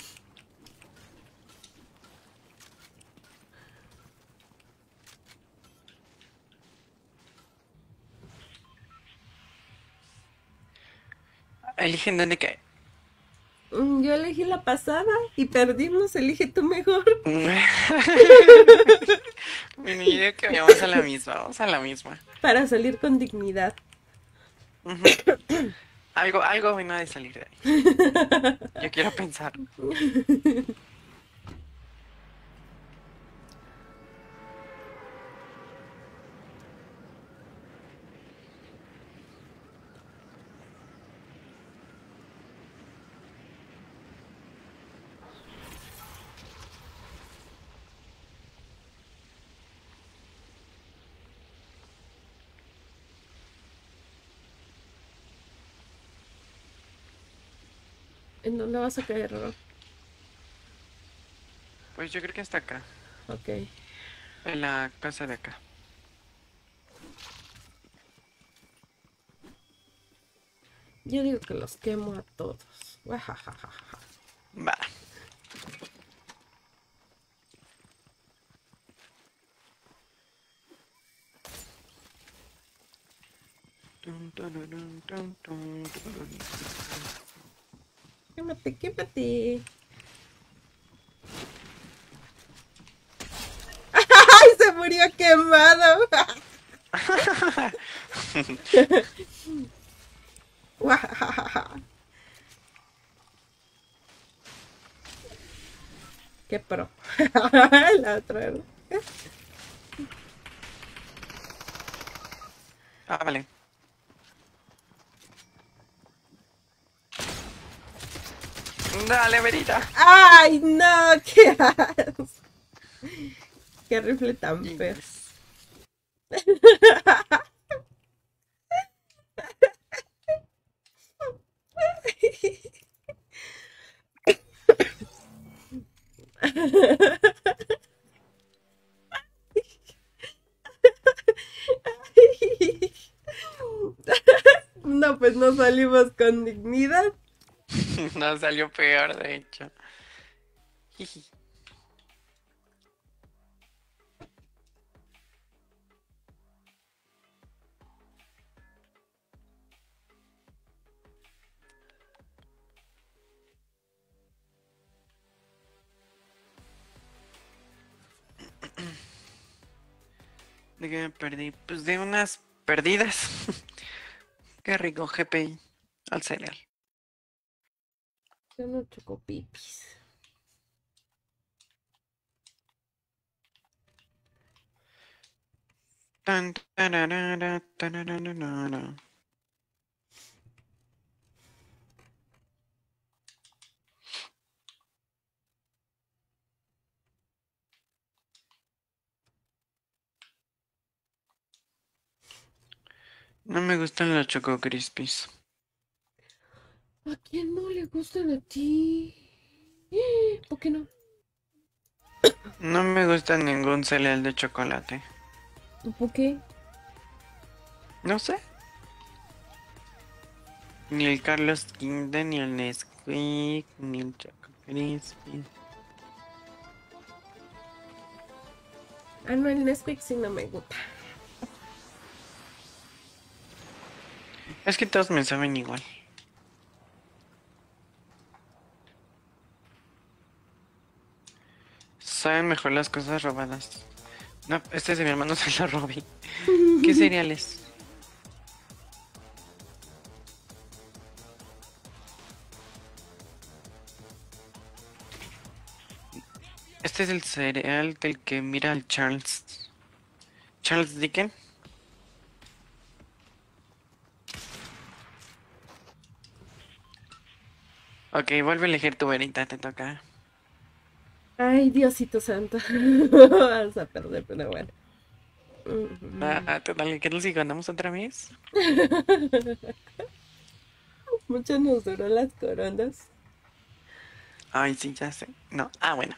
Eligen dónde cae. Yo elegí la pasada y perdimos, elige tú mejor. Bueno, yo digo que vayamos a la misma, vamos a la misma. Para salir con dignidad. Uh-huh. Algo, algo bueno ha de salir de ahí. Yo quiero pensar. ¿En dónde vas a caer, Ro? Pues yo creo que hasta acá. Ok. En la casa de acá. Yo digo que los quemo a todos. Va. Quémate, quémate. ¡Ay! Se murió quemado. Qué pro. La otra. Ah, vale. Dale, Verita. ¡Ay, no! ¡Qué asco! ¡Qué rifle tan feo! No, pues no salimos con dignidad. No, salió peor, de hecho. ¿De qué me perdí? Pues de unas perdidas. Qué rico, G P I al cereal. Yo no choco pipis. Tan, tararara, tararara. No me gustan los Choco Crispies. ¿A quién no le gustan a ti? ¿Por qué no? No me gusta ningún cereal de chocolate. ¿Por qué? No sé. Ni el Carlos Kinder, ni el Nesquik, ni el Choco Crispy. Ah, no, el Nesquik sí no me gusta. Es que todos me saben igual. Saben mejor las cosas robadas. No, este es de mi hermano, se lo robé. ¿Qué cereales? Este es el cereal del que mira al Charles. Charles Dickens. Ok, vuelve a elegir tu verita, te toca. Ay, Diosito santo. Vas a perder, pero bueno. Ah, total, ¿qué tal si ganamos otra vez? Mucho nos duró las coronas. Ay, sí, ya sé. No, ah, bueno.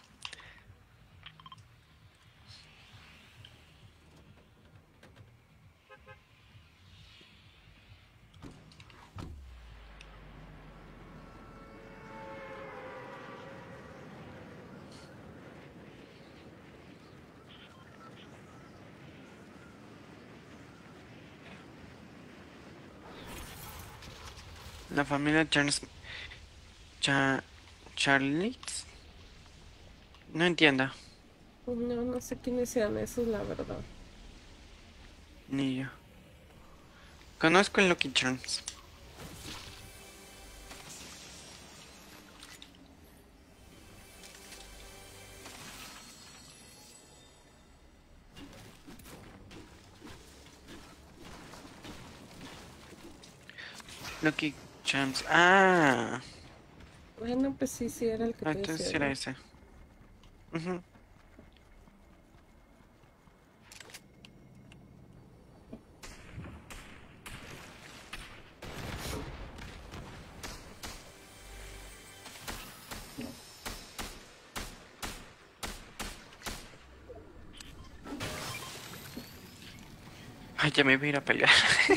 La familia Charles... Cha... Charles. No entiendo, No, no sé quiénes sean esos, la verdad. ni yo. Conozco el Lucky Charms. Lucky Charms. Ah, Bueno, pues sí, sí, era el que ah, te entonces decía era yo. ese. Ujú. Ay, ya me voy a ir a pelear.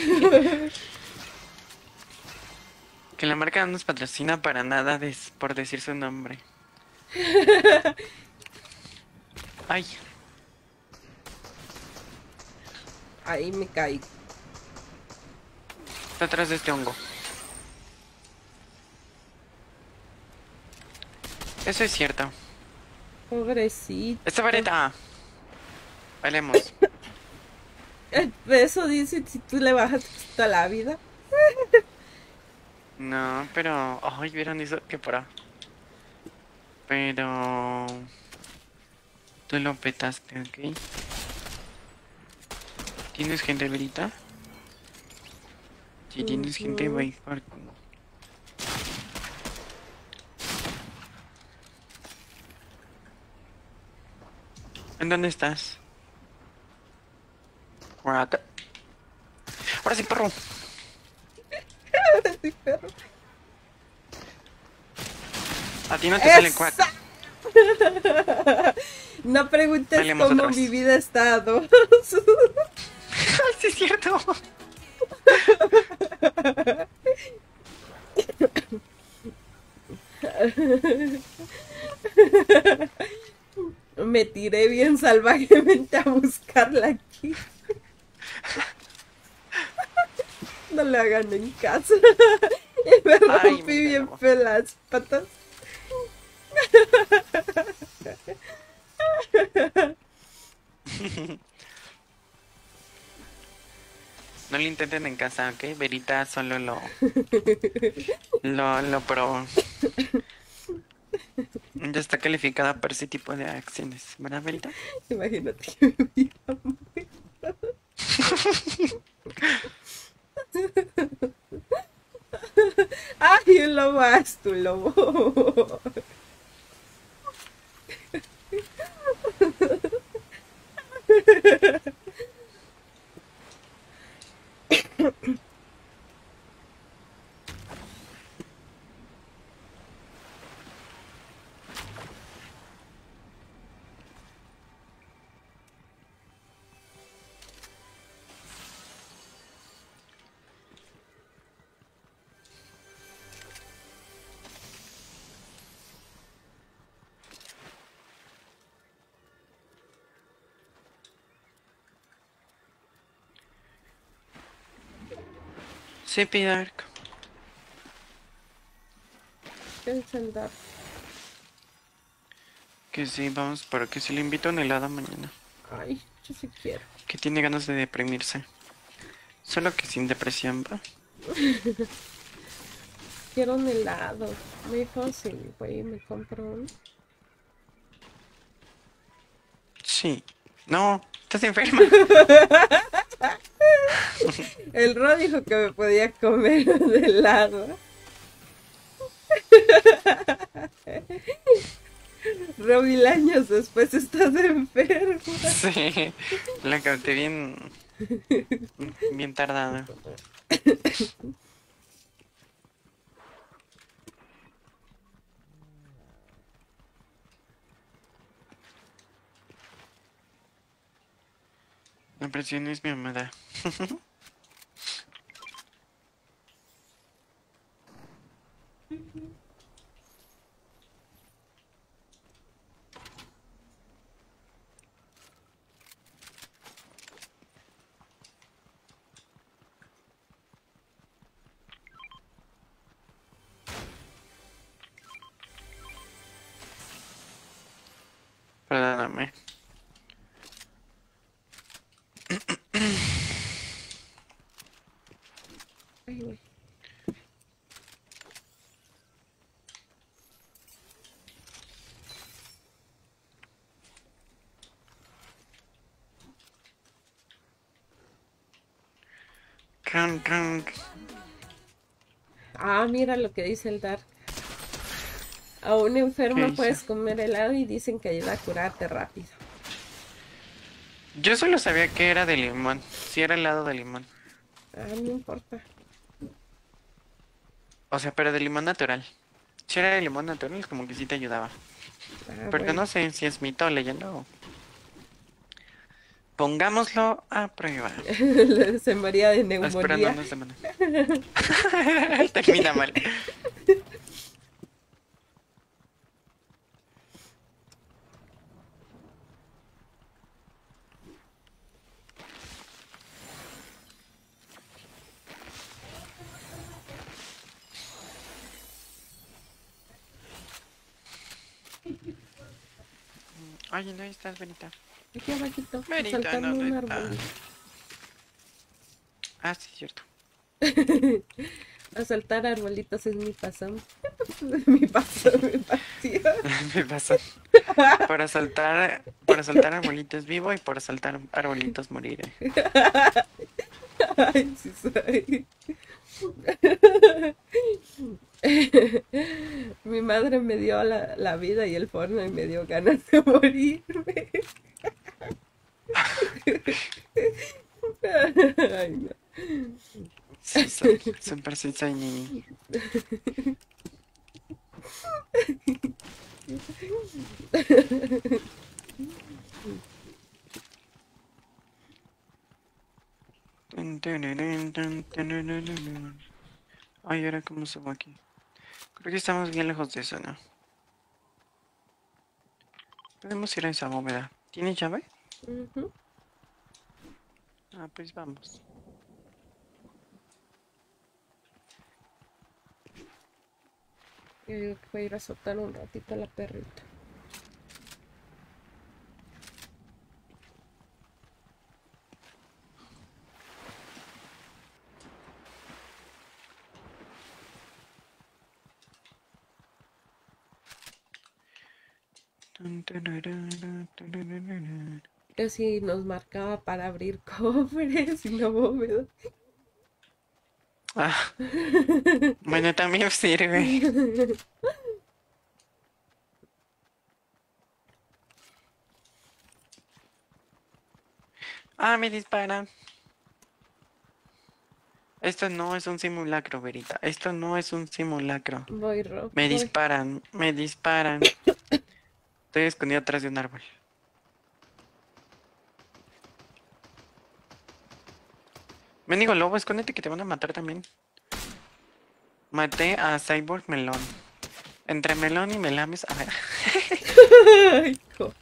Que la marca no nos patrocina para nada des- por decir su nombre. Ay, Ahí me caí. está atrás de este hongo. Eso es cierto. Pobrecito. Esta vareta. Bailemos. Eh, Eso dice si tú le bajas toda la vida. No, pero... Ay, ¿vieron eso? Qué para. Pero... Tú lo petaste, ¿ok? ¿Tienes gente, Verita? Si tienes gente, Ujú. voy por... ¿En dónde estás? Por acá. Ahora sí, perro. Sí, perro. A ti no te sale ¡Esa! cuac. No preguntes Bailemos cómo otra mi vez. vida ha estado. Ay, sí es cierto. Me tiré bien salvajemente a buscarla aquí. No le hagan en casa. Y me Ay, rompí mira el bien agua. feo las patas. No lo intenten en casa, ¿ok? Verita solo lo... Lo, lo pro. Ya está calificada para ese tipo de acciones, ¿verdad, Verita? Imagínate que me hubiera muerto. Ay, un lobo, haz tu lobo. Sí, Pidark. ¿Qué es el dar? Que sí, vamos, para que si le invito a un helado mañana. Ay, yo sí quiero. Que tiene ganas de deprimirse. Solo que sin depresión, ¿va? Quiero un helado. Muy fácil, güey, me compro uno. Sí. No, estás enferma. El Ro dijo que me podía comer un helado. Ro, mil años después estás enferma. Sí, la canté bien. Bien tardada. La presión es mi amada. Perdóname. Ay, güey. Cran, cran. Ah, mira lo que dice el Dark. A un ¿Qué enfermo dice? puedes comer helado y dicen que ayuda a curarte rápido. Yo solo sabía que era de limón. Si era helado de limón. Ah, no importa. O sea, pero de limón natural. Si era de limón natural, como que sí te ayudaba. Ah, Porque bueno. no sé si es mito o leyenda o... Pongámoslo a prueba. Se moría de Espera, no, neumonía. no es de mano. Termina mal. Ay, no estás, Benita. Aquí abajito, Benita, saltando ¿dónde un estás? arbolito. Ah, sí, cierto. A saltar arbolitos es mi pasión. Mi pasión, mi pasión. Me pasa. Para saltar, para saltar arbolitos vivo y para saltar arbolitos moriré. Ay, sí soy. Mi madre me dio la, la vida y el porno y me dio ganas de morirme. Ay, no. Sí soy, siempre sí soy niña. Ay, ahora cómo subo aquí. Creo que estamos bien lejos de eso, ¿no? Podemos ir a esa bóveda. ¿Tiene llave? Ujú. Ah, pues vamos. Yo digo que voy a ir a soltar un ratito a la perrita. Que si nos marcaba para abrir cofres y no bóveda. Ah, bueno, también sirve. Ah, me disparan. Esto no es un simulacro, Verita. Esto no es un simulacro. Voy, Ro, Me voy. disparan, me disparan. Estoy escondido atrás de un árbol. Mendigo lobo, escóndete que te van a matar también. Maté a Cyborg Melón. Entre Melón y Melames. A ver. Ay, co-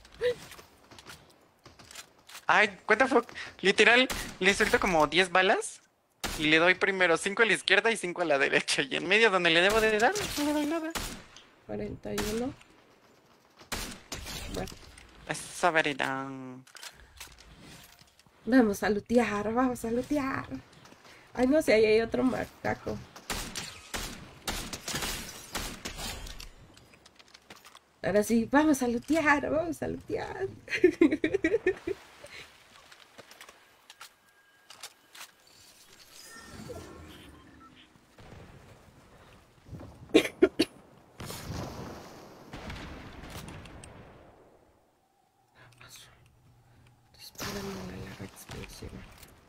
Ay, what the fuck. Literal, le suelto como diez balas. Y le doy primero cinco a la izquierda y cinco a la derecha. Y en medio donde le debo de dar, no le doy nada. cuarenta y uno. Bueno, Esa verita. vamos a lootear, vamos a lootear. Ay, no sé, ahí hay otro macaco. Ahora sí, vamos a lootear, vamos a lootear. Disparando la larga explosiva.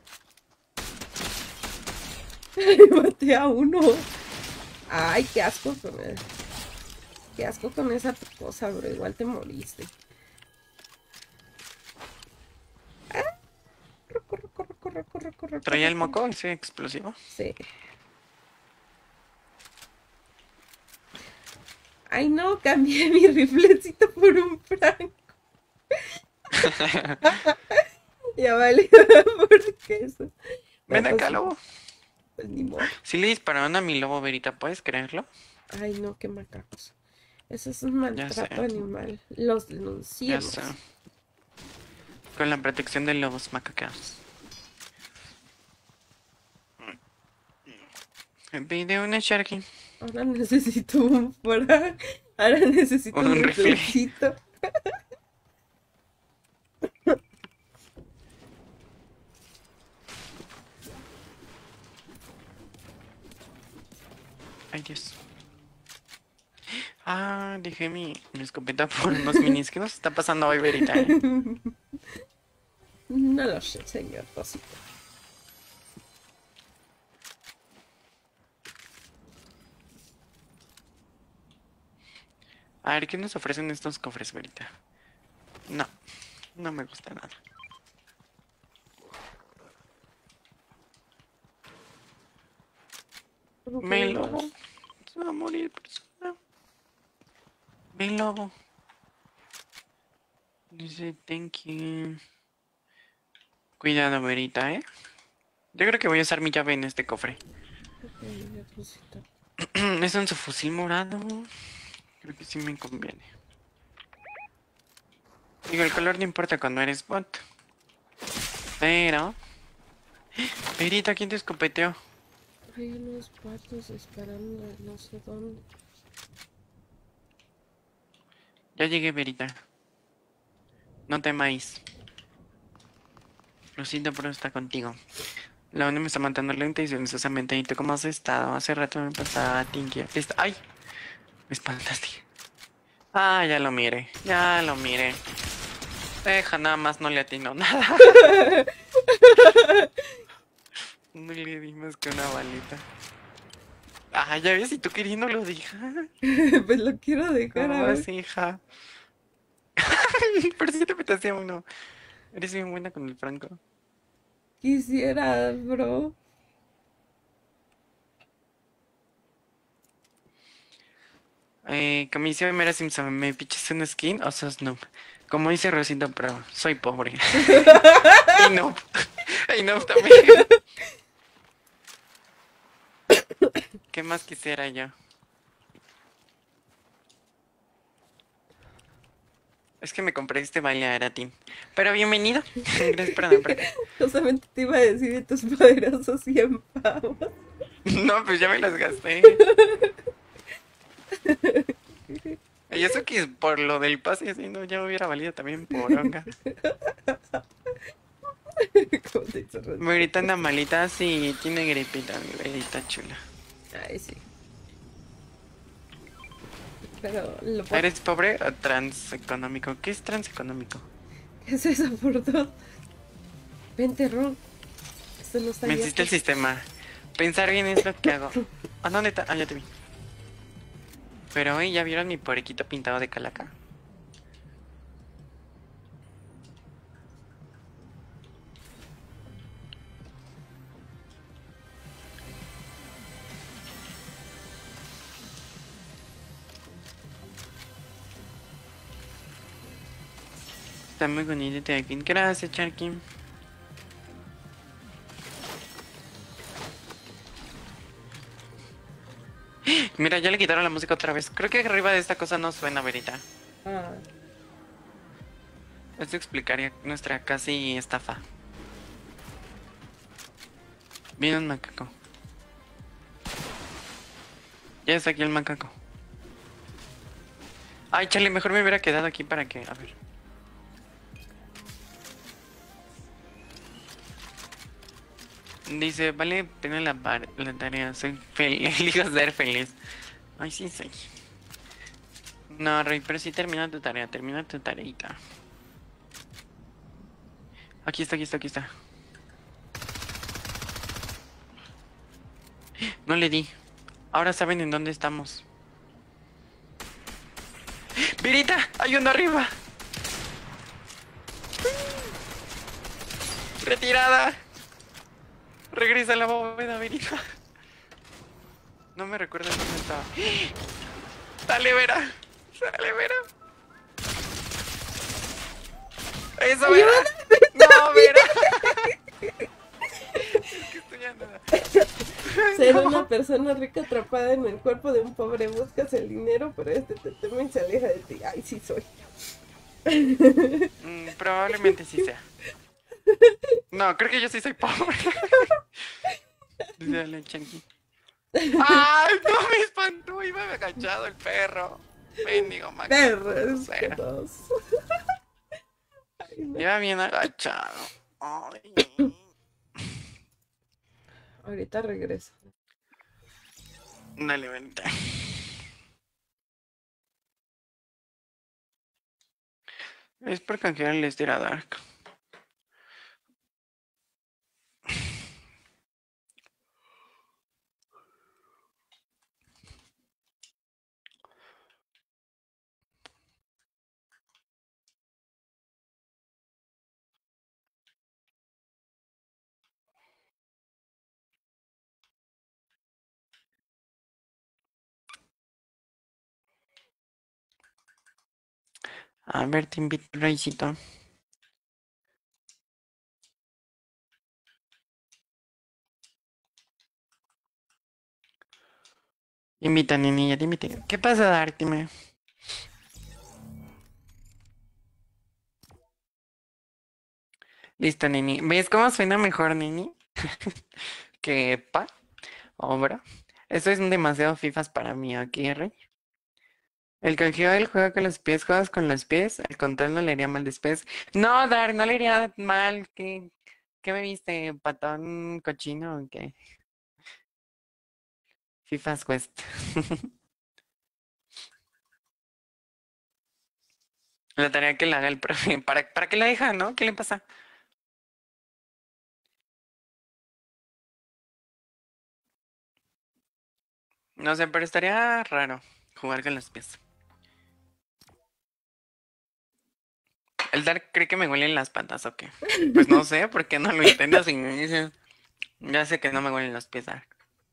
Maté a uno. Ay, qué asco con él. Qué asco con esa cosa, bro. Igual te moriste. Ah, corre, corre, corre, corre, corre, ¿Traía corre, el corre. moco ese explosivo? Sí. Ay, no, cambié mi riflecito por un franco. Ya vale, porque eso. Ven Bueno, acá, pues, lobo. pues ni modo. Sí le dispararon a mi lobo, Verita, ¿puedes creerlo? Ay, no, qué macacos. Eso es un Ya sé, maltrato animal. Los ya denunciemos. sé. Con la protección de lobos macaqueados. Pide una Sharky. Ahora necesito un franco. Ahora necesito un Un rifle. riflecito. Ay, Dios. Ah, dejé mi, mi escopeta por unos minis. ¿Qué nos está pasando hoy, Verita? eh? No lo sé, señor Rosito. A ver, ¿qué nos ofrecen estos cofres, Verita? No, no me gusta nada. ¿Cómo que Mi hay lobo. más? Se va a morir persona. Mi lobo. Dice, thank you. Cuidado, Verita, ¿eh? Yo creo que voy a usar mi llave en este cofre. Ok, señor Rosito. Es un fusil morado. Creo que sí me conviene. Digo, el color no importa cuando eres bot. Pero... Verita, ¿quién te escopeteó? Hay unos patos disparando no sé dónde. Ya llegué, Verita. No temáis. Lo siento, pero está contigo. La onda me está matando lenta y silenciosamente. ¿Y tú cómo has estado? Hace rato me pasaba Tinky. Está- ¡Ay! Me espantaste. Ah, ya lo mire. Ya lo mire. Deja, nada más no le atino nada. No le di más que una balita. Ah, ya ves, y tú queriendo lo deja. Pues lo quiero dejar ¿Cómo a ver. vas, hija? Pero si te metaste a uno. Eres bien buena con el franco. Quisiera, bro. Eh, Comisión Mera Simpson, ¿me piches un skin o sos noob? Como dice Rosita, pero soy pobre. Y noob. Y noob también. ¿Qué más quisiera yo? Es que me compré este bailarín. Pero bienvenido. Gracias por andar por acá. Justamente te iba a decir de tus poderosos cien pavos. No, pues ya me las gasté. Y eso que es por lo del pase, si no, ya me hubiera valido también por onga. ¿Cómo te hizo Rosito? Mi grita anda malita, sí, tiene gripita, mi grita chula. Ay, sí. Pero lo por... ¿Eres pobre o transeconómico? ¿Qué es transeconómico? ¿Qué es eso por dos? Vente, Ron. Esto no está Me abierto. hiciste el sistema. Pensar bien es lo que hago. ¿A dónde está? Ah, ya te vi. Pero hoy ya vieron mi puerquito pintado de calaca. Está muy bonito, te fin. Gracias, Charky. Mira, ya le quitaron la música otra vez. Creo que arriba de esta cosa no suena, Verita. Ah, Esto explicaría nuestra casi estafa. Viene un macaco. Ya está aquí el macaco. Ay, chale, mejor me hubiera quedado aquí para que... A ver. Dice, vale pena la, la tarea. Soy feliz. Elijo ser feliz. Ay, sí soy. No, Rey, pero sí termina tu tarea. Termina tu tareita. Aquí está, aquí está, aquí está. No le di. Ahora saben en dónde estamos. ¡Virita! ¡Hay uno arriba! ¡Retirada! Regresa a la bóveda, Virita. No me recuerdo dónde estaba. ¡Dale, Vera! ¡Dale, Vera! ¡Eso, Vera! ¡No, Vera! Es que estoy a nada. Ser No. una persona rica atrapada en el cuerpo de un pobre, buscas el dinero, pero este te teme y se aleja de ti. Ay, sí soy. Mm, probablemente sí sea. No, creo que yo sí soy pobre. Dale, chanqui. ¡Ay, no me espantó! Iba agachado el perro. Bendigo, macaco. Perros, grosero. dos. Ay, no. Iba bien agachado. Ay. Ahorita regreso. Dale, vente. Es por canjear el Estira Dark. A ver, te invito, Reycito. Invita, neni, ya te invité. ¿Qué pasa, Dártime? Listo, neni. ¿Ves cómo suena mejor, neni? Que pa, obra. Esto es demasiado fifas para mí, aquí, Rey. El canjeo del juego con los pies, juegas con los pies. El control no le haría mal después. No, Dar, no le haría mal. ¿Qué, qué me viste? ¿Patón cochino o qué? Fifas Quest. La tarea que le haga el profe. ¿Para, para qué la deja, no? ¿Qué le pasa? No sé, pero estaría raro jugar con los pies. El Dark cree que me huelen las patas o qué. Pues no sé, ¿por qué no lo intentas y me dices? Ya sé que no me huelen los pies, Dark.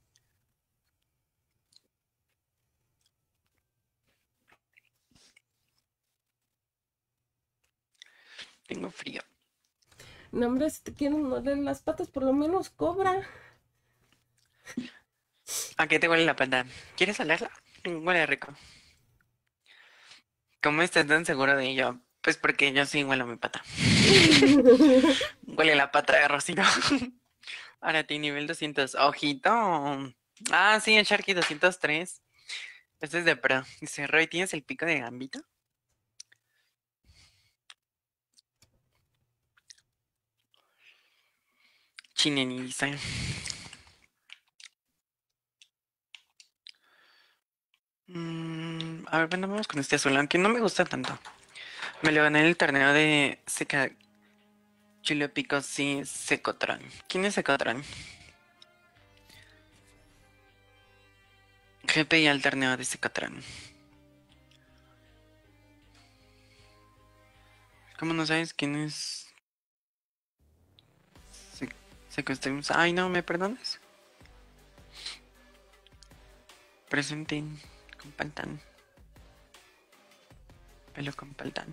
Tengo frío. No, hombre, si te quieren moler las patas, por lo menos cobra. ¿A qué te huele la pata? ¿Quieres olerla? Huele rico. ¿Cómo estás tan seguro de ello? Pues porque yo sí huelo mi pata. Huele la pata de Rocío. Ahora ti nivel doscientos. Ojito. Ah, sí, el Sharky doscientos tres. Este es de pro. Dice, Roy, ¿tienes el pico de gambito? Chineni dice. Mm, a ver, bueno, vamos con este azul, aunque no me gusta tanto. Me lo gané en el torneo de Seca... Chile Pico, sí, Secotron. ¿Quién es Secotron? G P I al torneo de Secotron. ¿Cómo no sabes quién es? Se Secostreams. Ay, no, ¿me perdonas? Presenten con Paltán. Pelo con Paltán.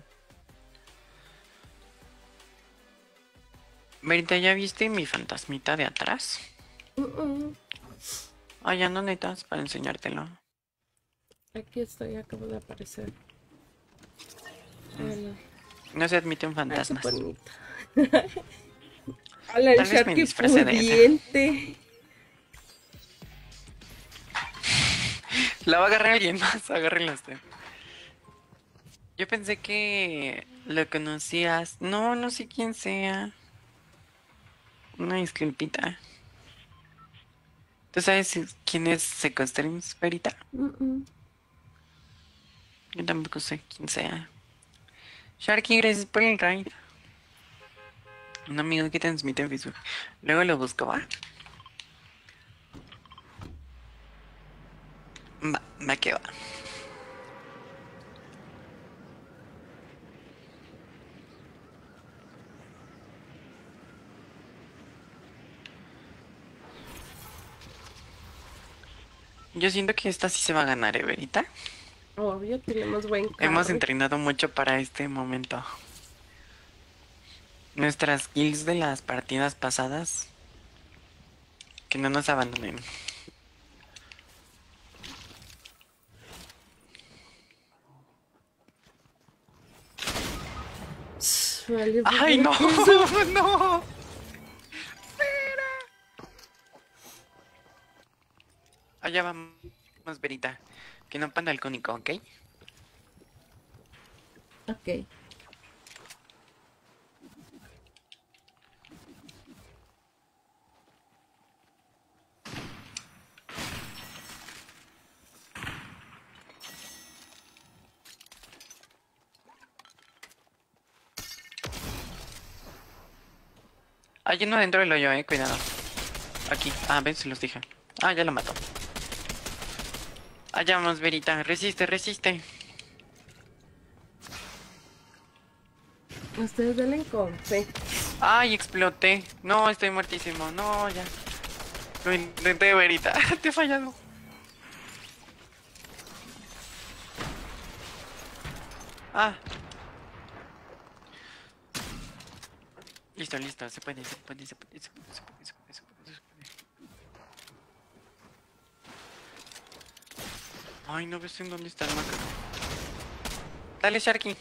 Verita, ¿ya viste mi fantasmita de atrás? Uh -uh. Ah, ya no netas para enseñártelo. Aquí estoy, acabo de aparecer. Bueno. No se admiten Ay, qué fantasmas. bonito. Hola, el Tal vez me Sharky disfrace de esa. pudiente. La va a agarrar alguien más, agárrenla usted. Yo pensé que lo conocías. No, no sé quién sea. Una disculpita. ¿Tú sabes si- quién es Secostrings, Verita? Mm, mm. Yo tampoco sé quién sea. Sharky, gracias por el raid. Un amigo que transmite en Facebook. Luego lo busco, ¿va? Va, va que va. Yo siento que esta sí se va a ganar, ¿eh, Verita? Obvio, tenemos buen Hemos carro. entrenado mucho para este momento. Nuestras kills de las partidas pasadas. Que no nos abandonen. Vale, pues, ¡Ay, no! eso. ¡No! Allá vamos, Verita. Que no panda el cónico, ¿ok? Ok. Hay uno dentro del hoyo, eh, cuidado. Aquí. Ah, ven, se los dije. Ah, ya lo mató. Allá vamos, Verita. Resiste, resiste. Ustedes denle con fe. Ay, exploté. No, estoy muertísimo. No, ya. Lo intenté, Verita. Te he fallado. Ah. Listo, listo. Se puede, se puede, se puede, se puede, se puede, se puede, se puede, se puede. Ay, no ves en dónde está el macaco. Dale, Sharky.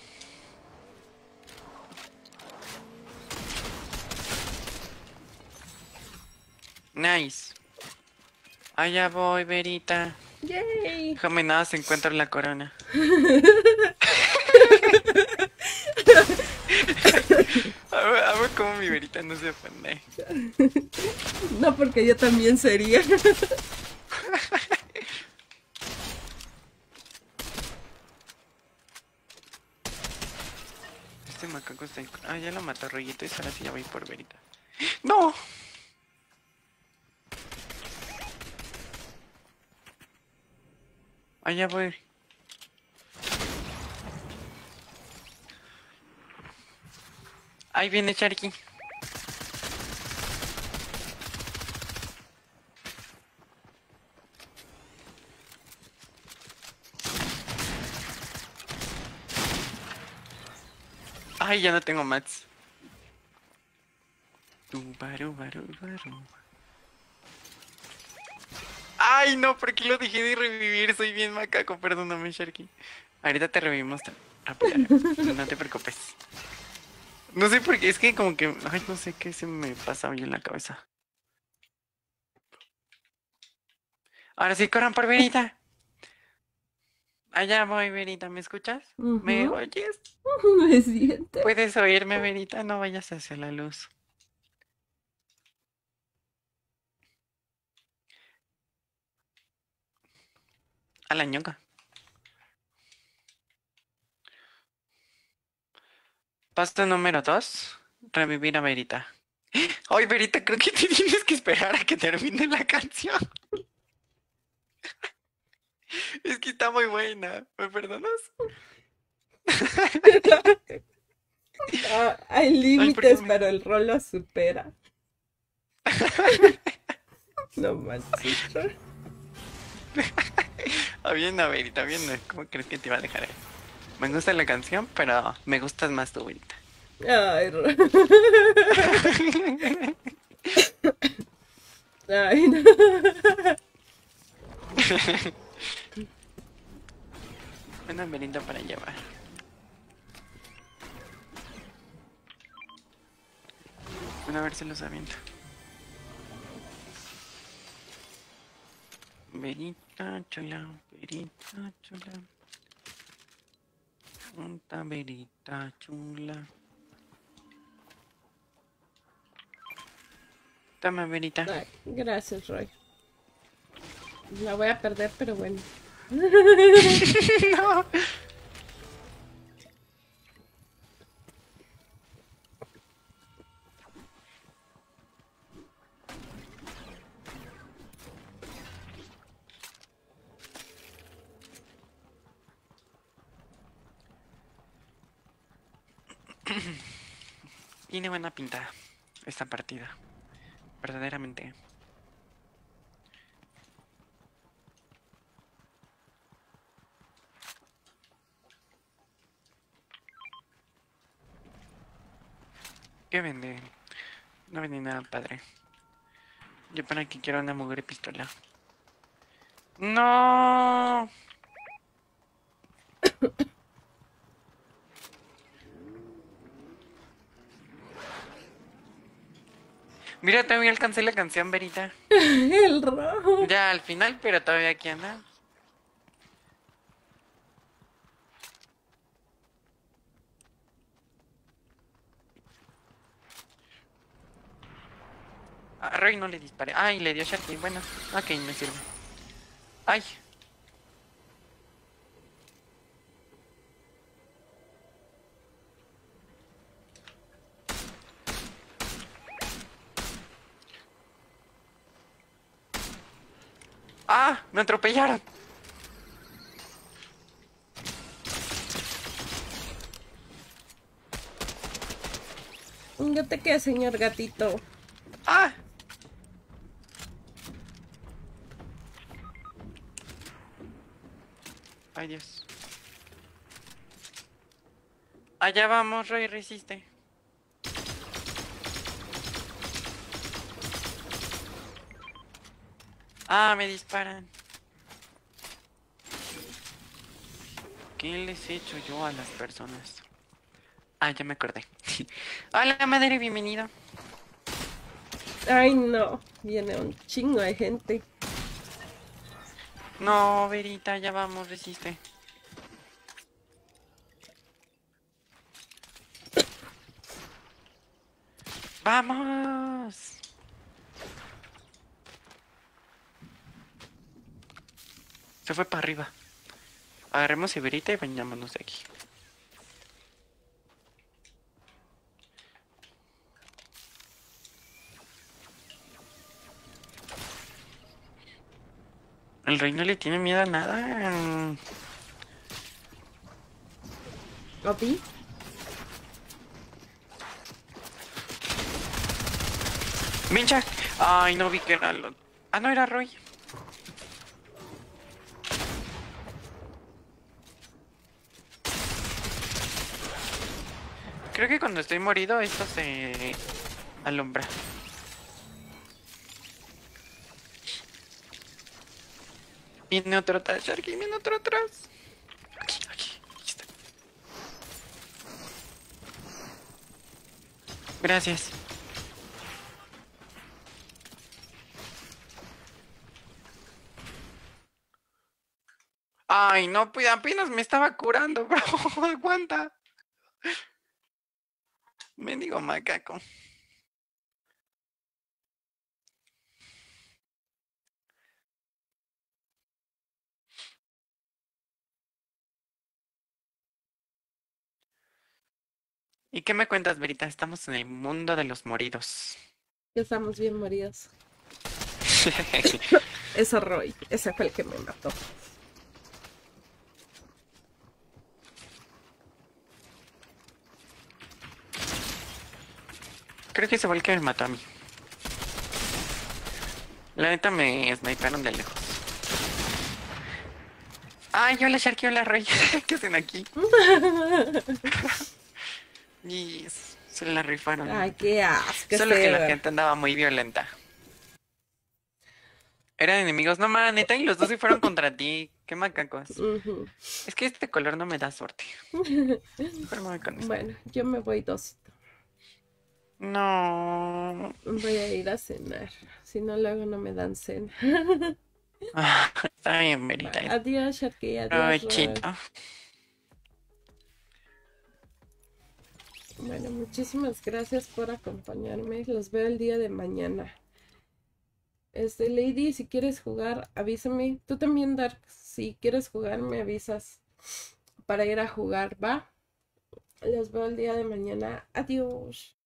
Nice. Allá voy, Verita. ¡Yay! Déjame nada, se encuentra la corona. A ver, a ver cómo mi Verita no se ofende. No, porque yo también sería. Este macaco está... Ah, ya lo mató Rollito y ahora sí ya voy por Verita. ¡No! Allá voy. Ahí viene Sharky. Ay, ya no tengo mats. Tu, baru, baru, baru. Ay, no, ¿por qué lo dejé de revivir? Soy bien macaco, perdóname, Sharky. Ahorita te revivimos rápido. No te preocupes. No sé por qué, es que como que... Ay, no sé qué se me pasa hoy en la cabeza. Ahora sí, corran por Verita. Allá voy, Verita, ¿me escuchas? ¿Me Ujú. oyes? ¿Me sientes? ¿Puedes oírme, Verita? No vayas hacia la luz. A la ñoca. Paso número dos. Revivir a Verita. Ay, Verita, creo que te tienes que esperar a que termine la canción. Es que está muy buena. ¿Me perdonas? Ah, hay Ay, ¿por qué límites, me... pero el rol lo supera. No manches. Ah, bien, a Verita, bien. ¿Cómo crees que te iba a dejar ahí? Me gusta la canción, pero me gustas más tú, Verita. Ay, ro- Ay, no. Una Verita para llevar. Bueno, a ver si los avienta. Verita chula, verita chula. Junta verita chula. Toma, verita. Ay, gracias, Roy. La voy a perder, pero bueno. No. Tiene buena pinta esta partida. Verdaderamente. ¿Qué vende? No vende nada, padre. Yo para qué quiero una mugre pistola. ¡No! Mira, todavía alcancé la canción, Verita. El rojo. Ya al final, pero todavía aquí anda. A Roy no le disparé. Ay, le dio Sharky. Bueno, ok, me sirve. Ay. ¡Ah! ¡Me atropellaron! ¿Dónde te qué, señor gatito? ¡Ah! Ay, Dios. Allá vamos, Roy, resiste. Ah, me disparan. ¿Qué les he hecho yo a las personas? Ah, ya me acordé. Hola, madre, bienvenido. Ay, no. Viene un chingo de gente. No, Verita, ya vamos, resiste. ¡Vamos! Se fue para arriba. Agarremos a Verita y bañámonos de aquí. El rey no le tiene miedo a nada. ¿A ti? ¡Mincha! Ay, no vi que era lo... Ah, no, era Roy. Creo que cuando estoy morido esto se alumbra. Viene otro atrás, Sharky, viene otro atrás. Aquí, aquí, aquí está. Gracias. Ay, no, pues apenas me estaba curando, bro. Aguanta. Mendigo macaco. ¿Y qué me cuentas, Verita? Estamos en el mundo de los moridos. Ya estamos bien moridos. Ese Roy. Ese fue el que me mató. Creo que ese fue el que me mató a mí. La neta me snipearon de lejos. Ay, hola Sharky, hola Roy. ¿Qué hacen aquí? Y se la rifaron. Ay, qué asco. Solo que la gente andaba muy violenta. Eran enemigos, no mames, neta, y los dos se fueron contra ti. Qué macacos. Uh-huh. Es que este color no me da suerte. Mejor me voy con este. Bueno, yo me voy dos. No. Voy a ir a cenar. Si no, luego no me dan cena. Ah, está bien, Verita. Adiós, Sharky. Adiós, Rol. Provechito. Bueno, muchísimas gracias por acompañarme. Los veo el día de mañana. Este, Lady, si quieres jugar, avísame. Tú también, Dark, si quieres jugar, me avisas para ir a jugar, ¿va? Los veo el día de mañana. Adiós.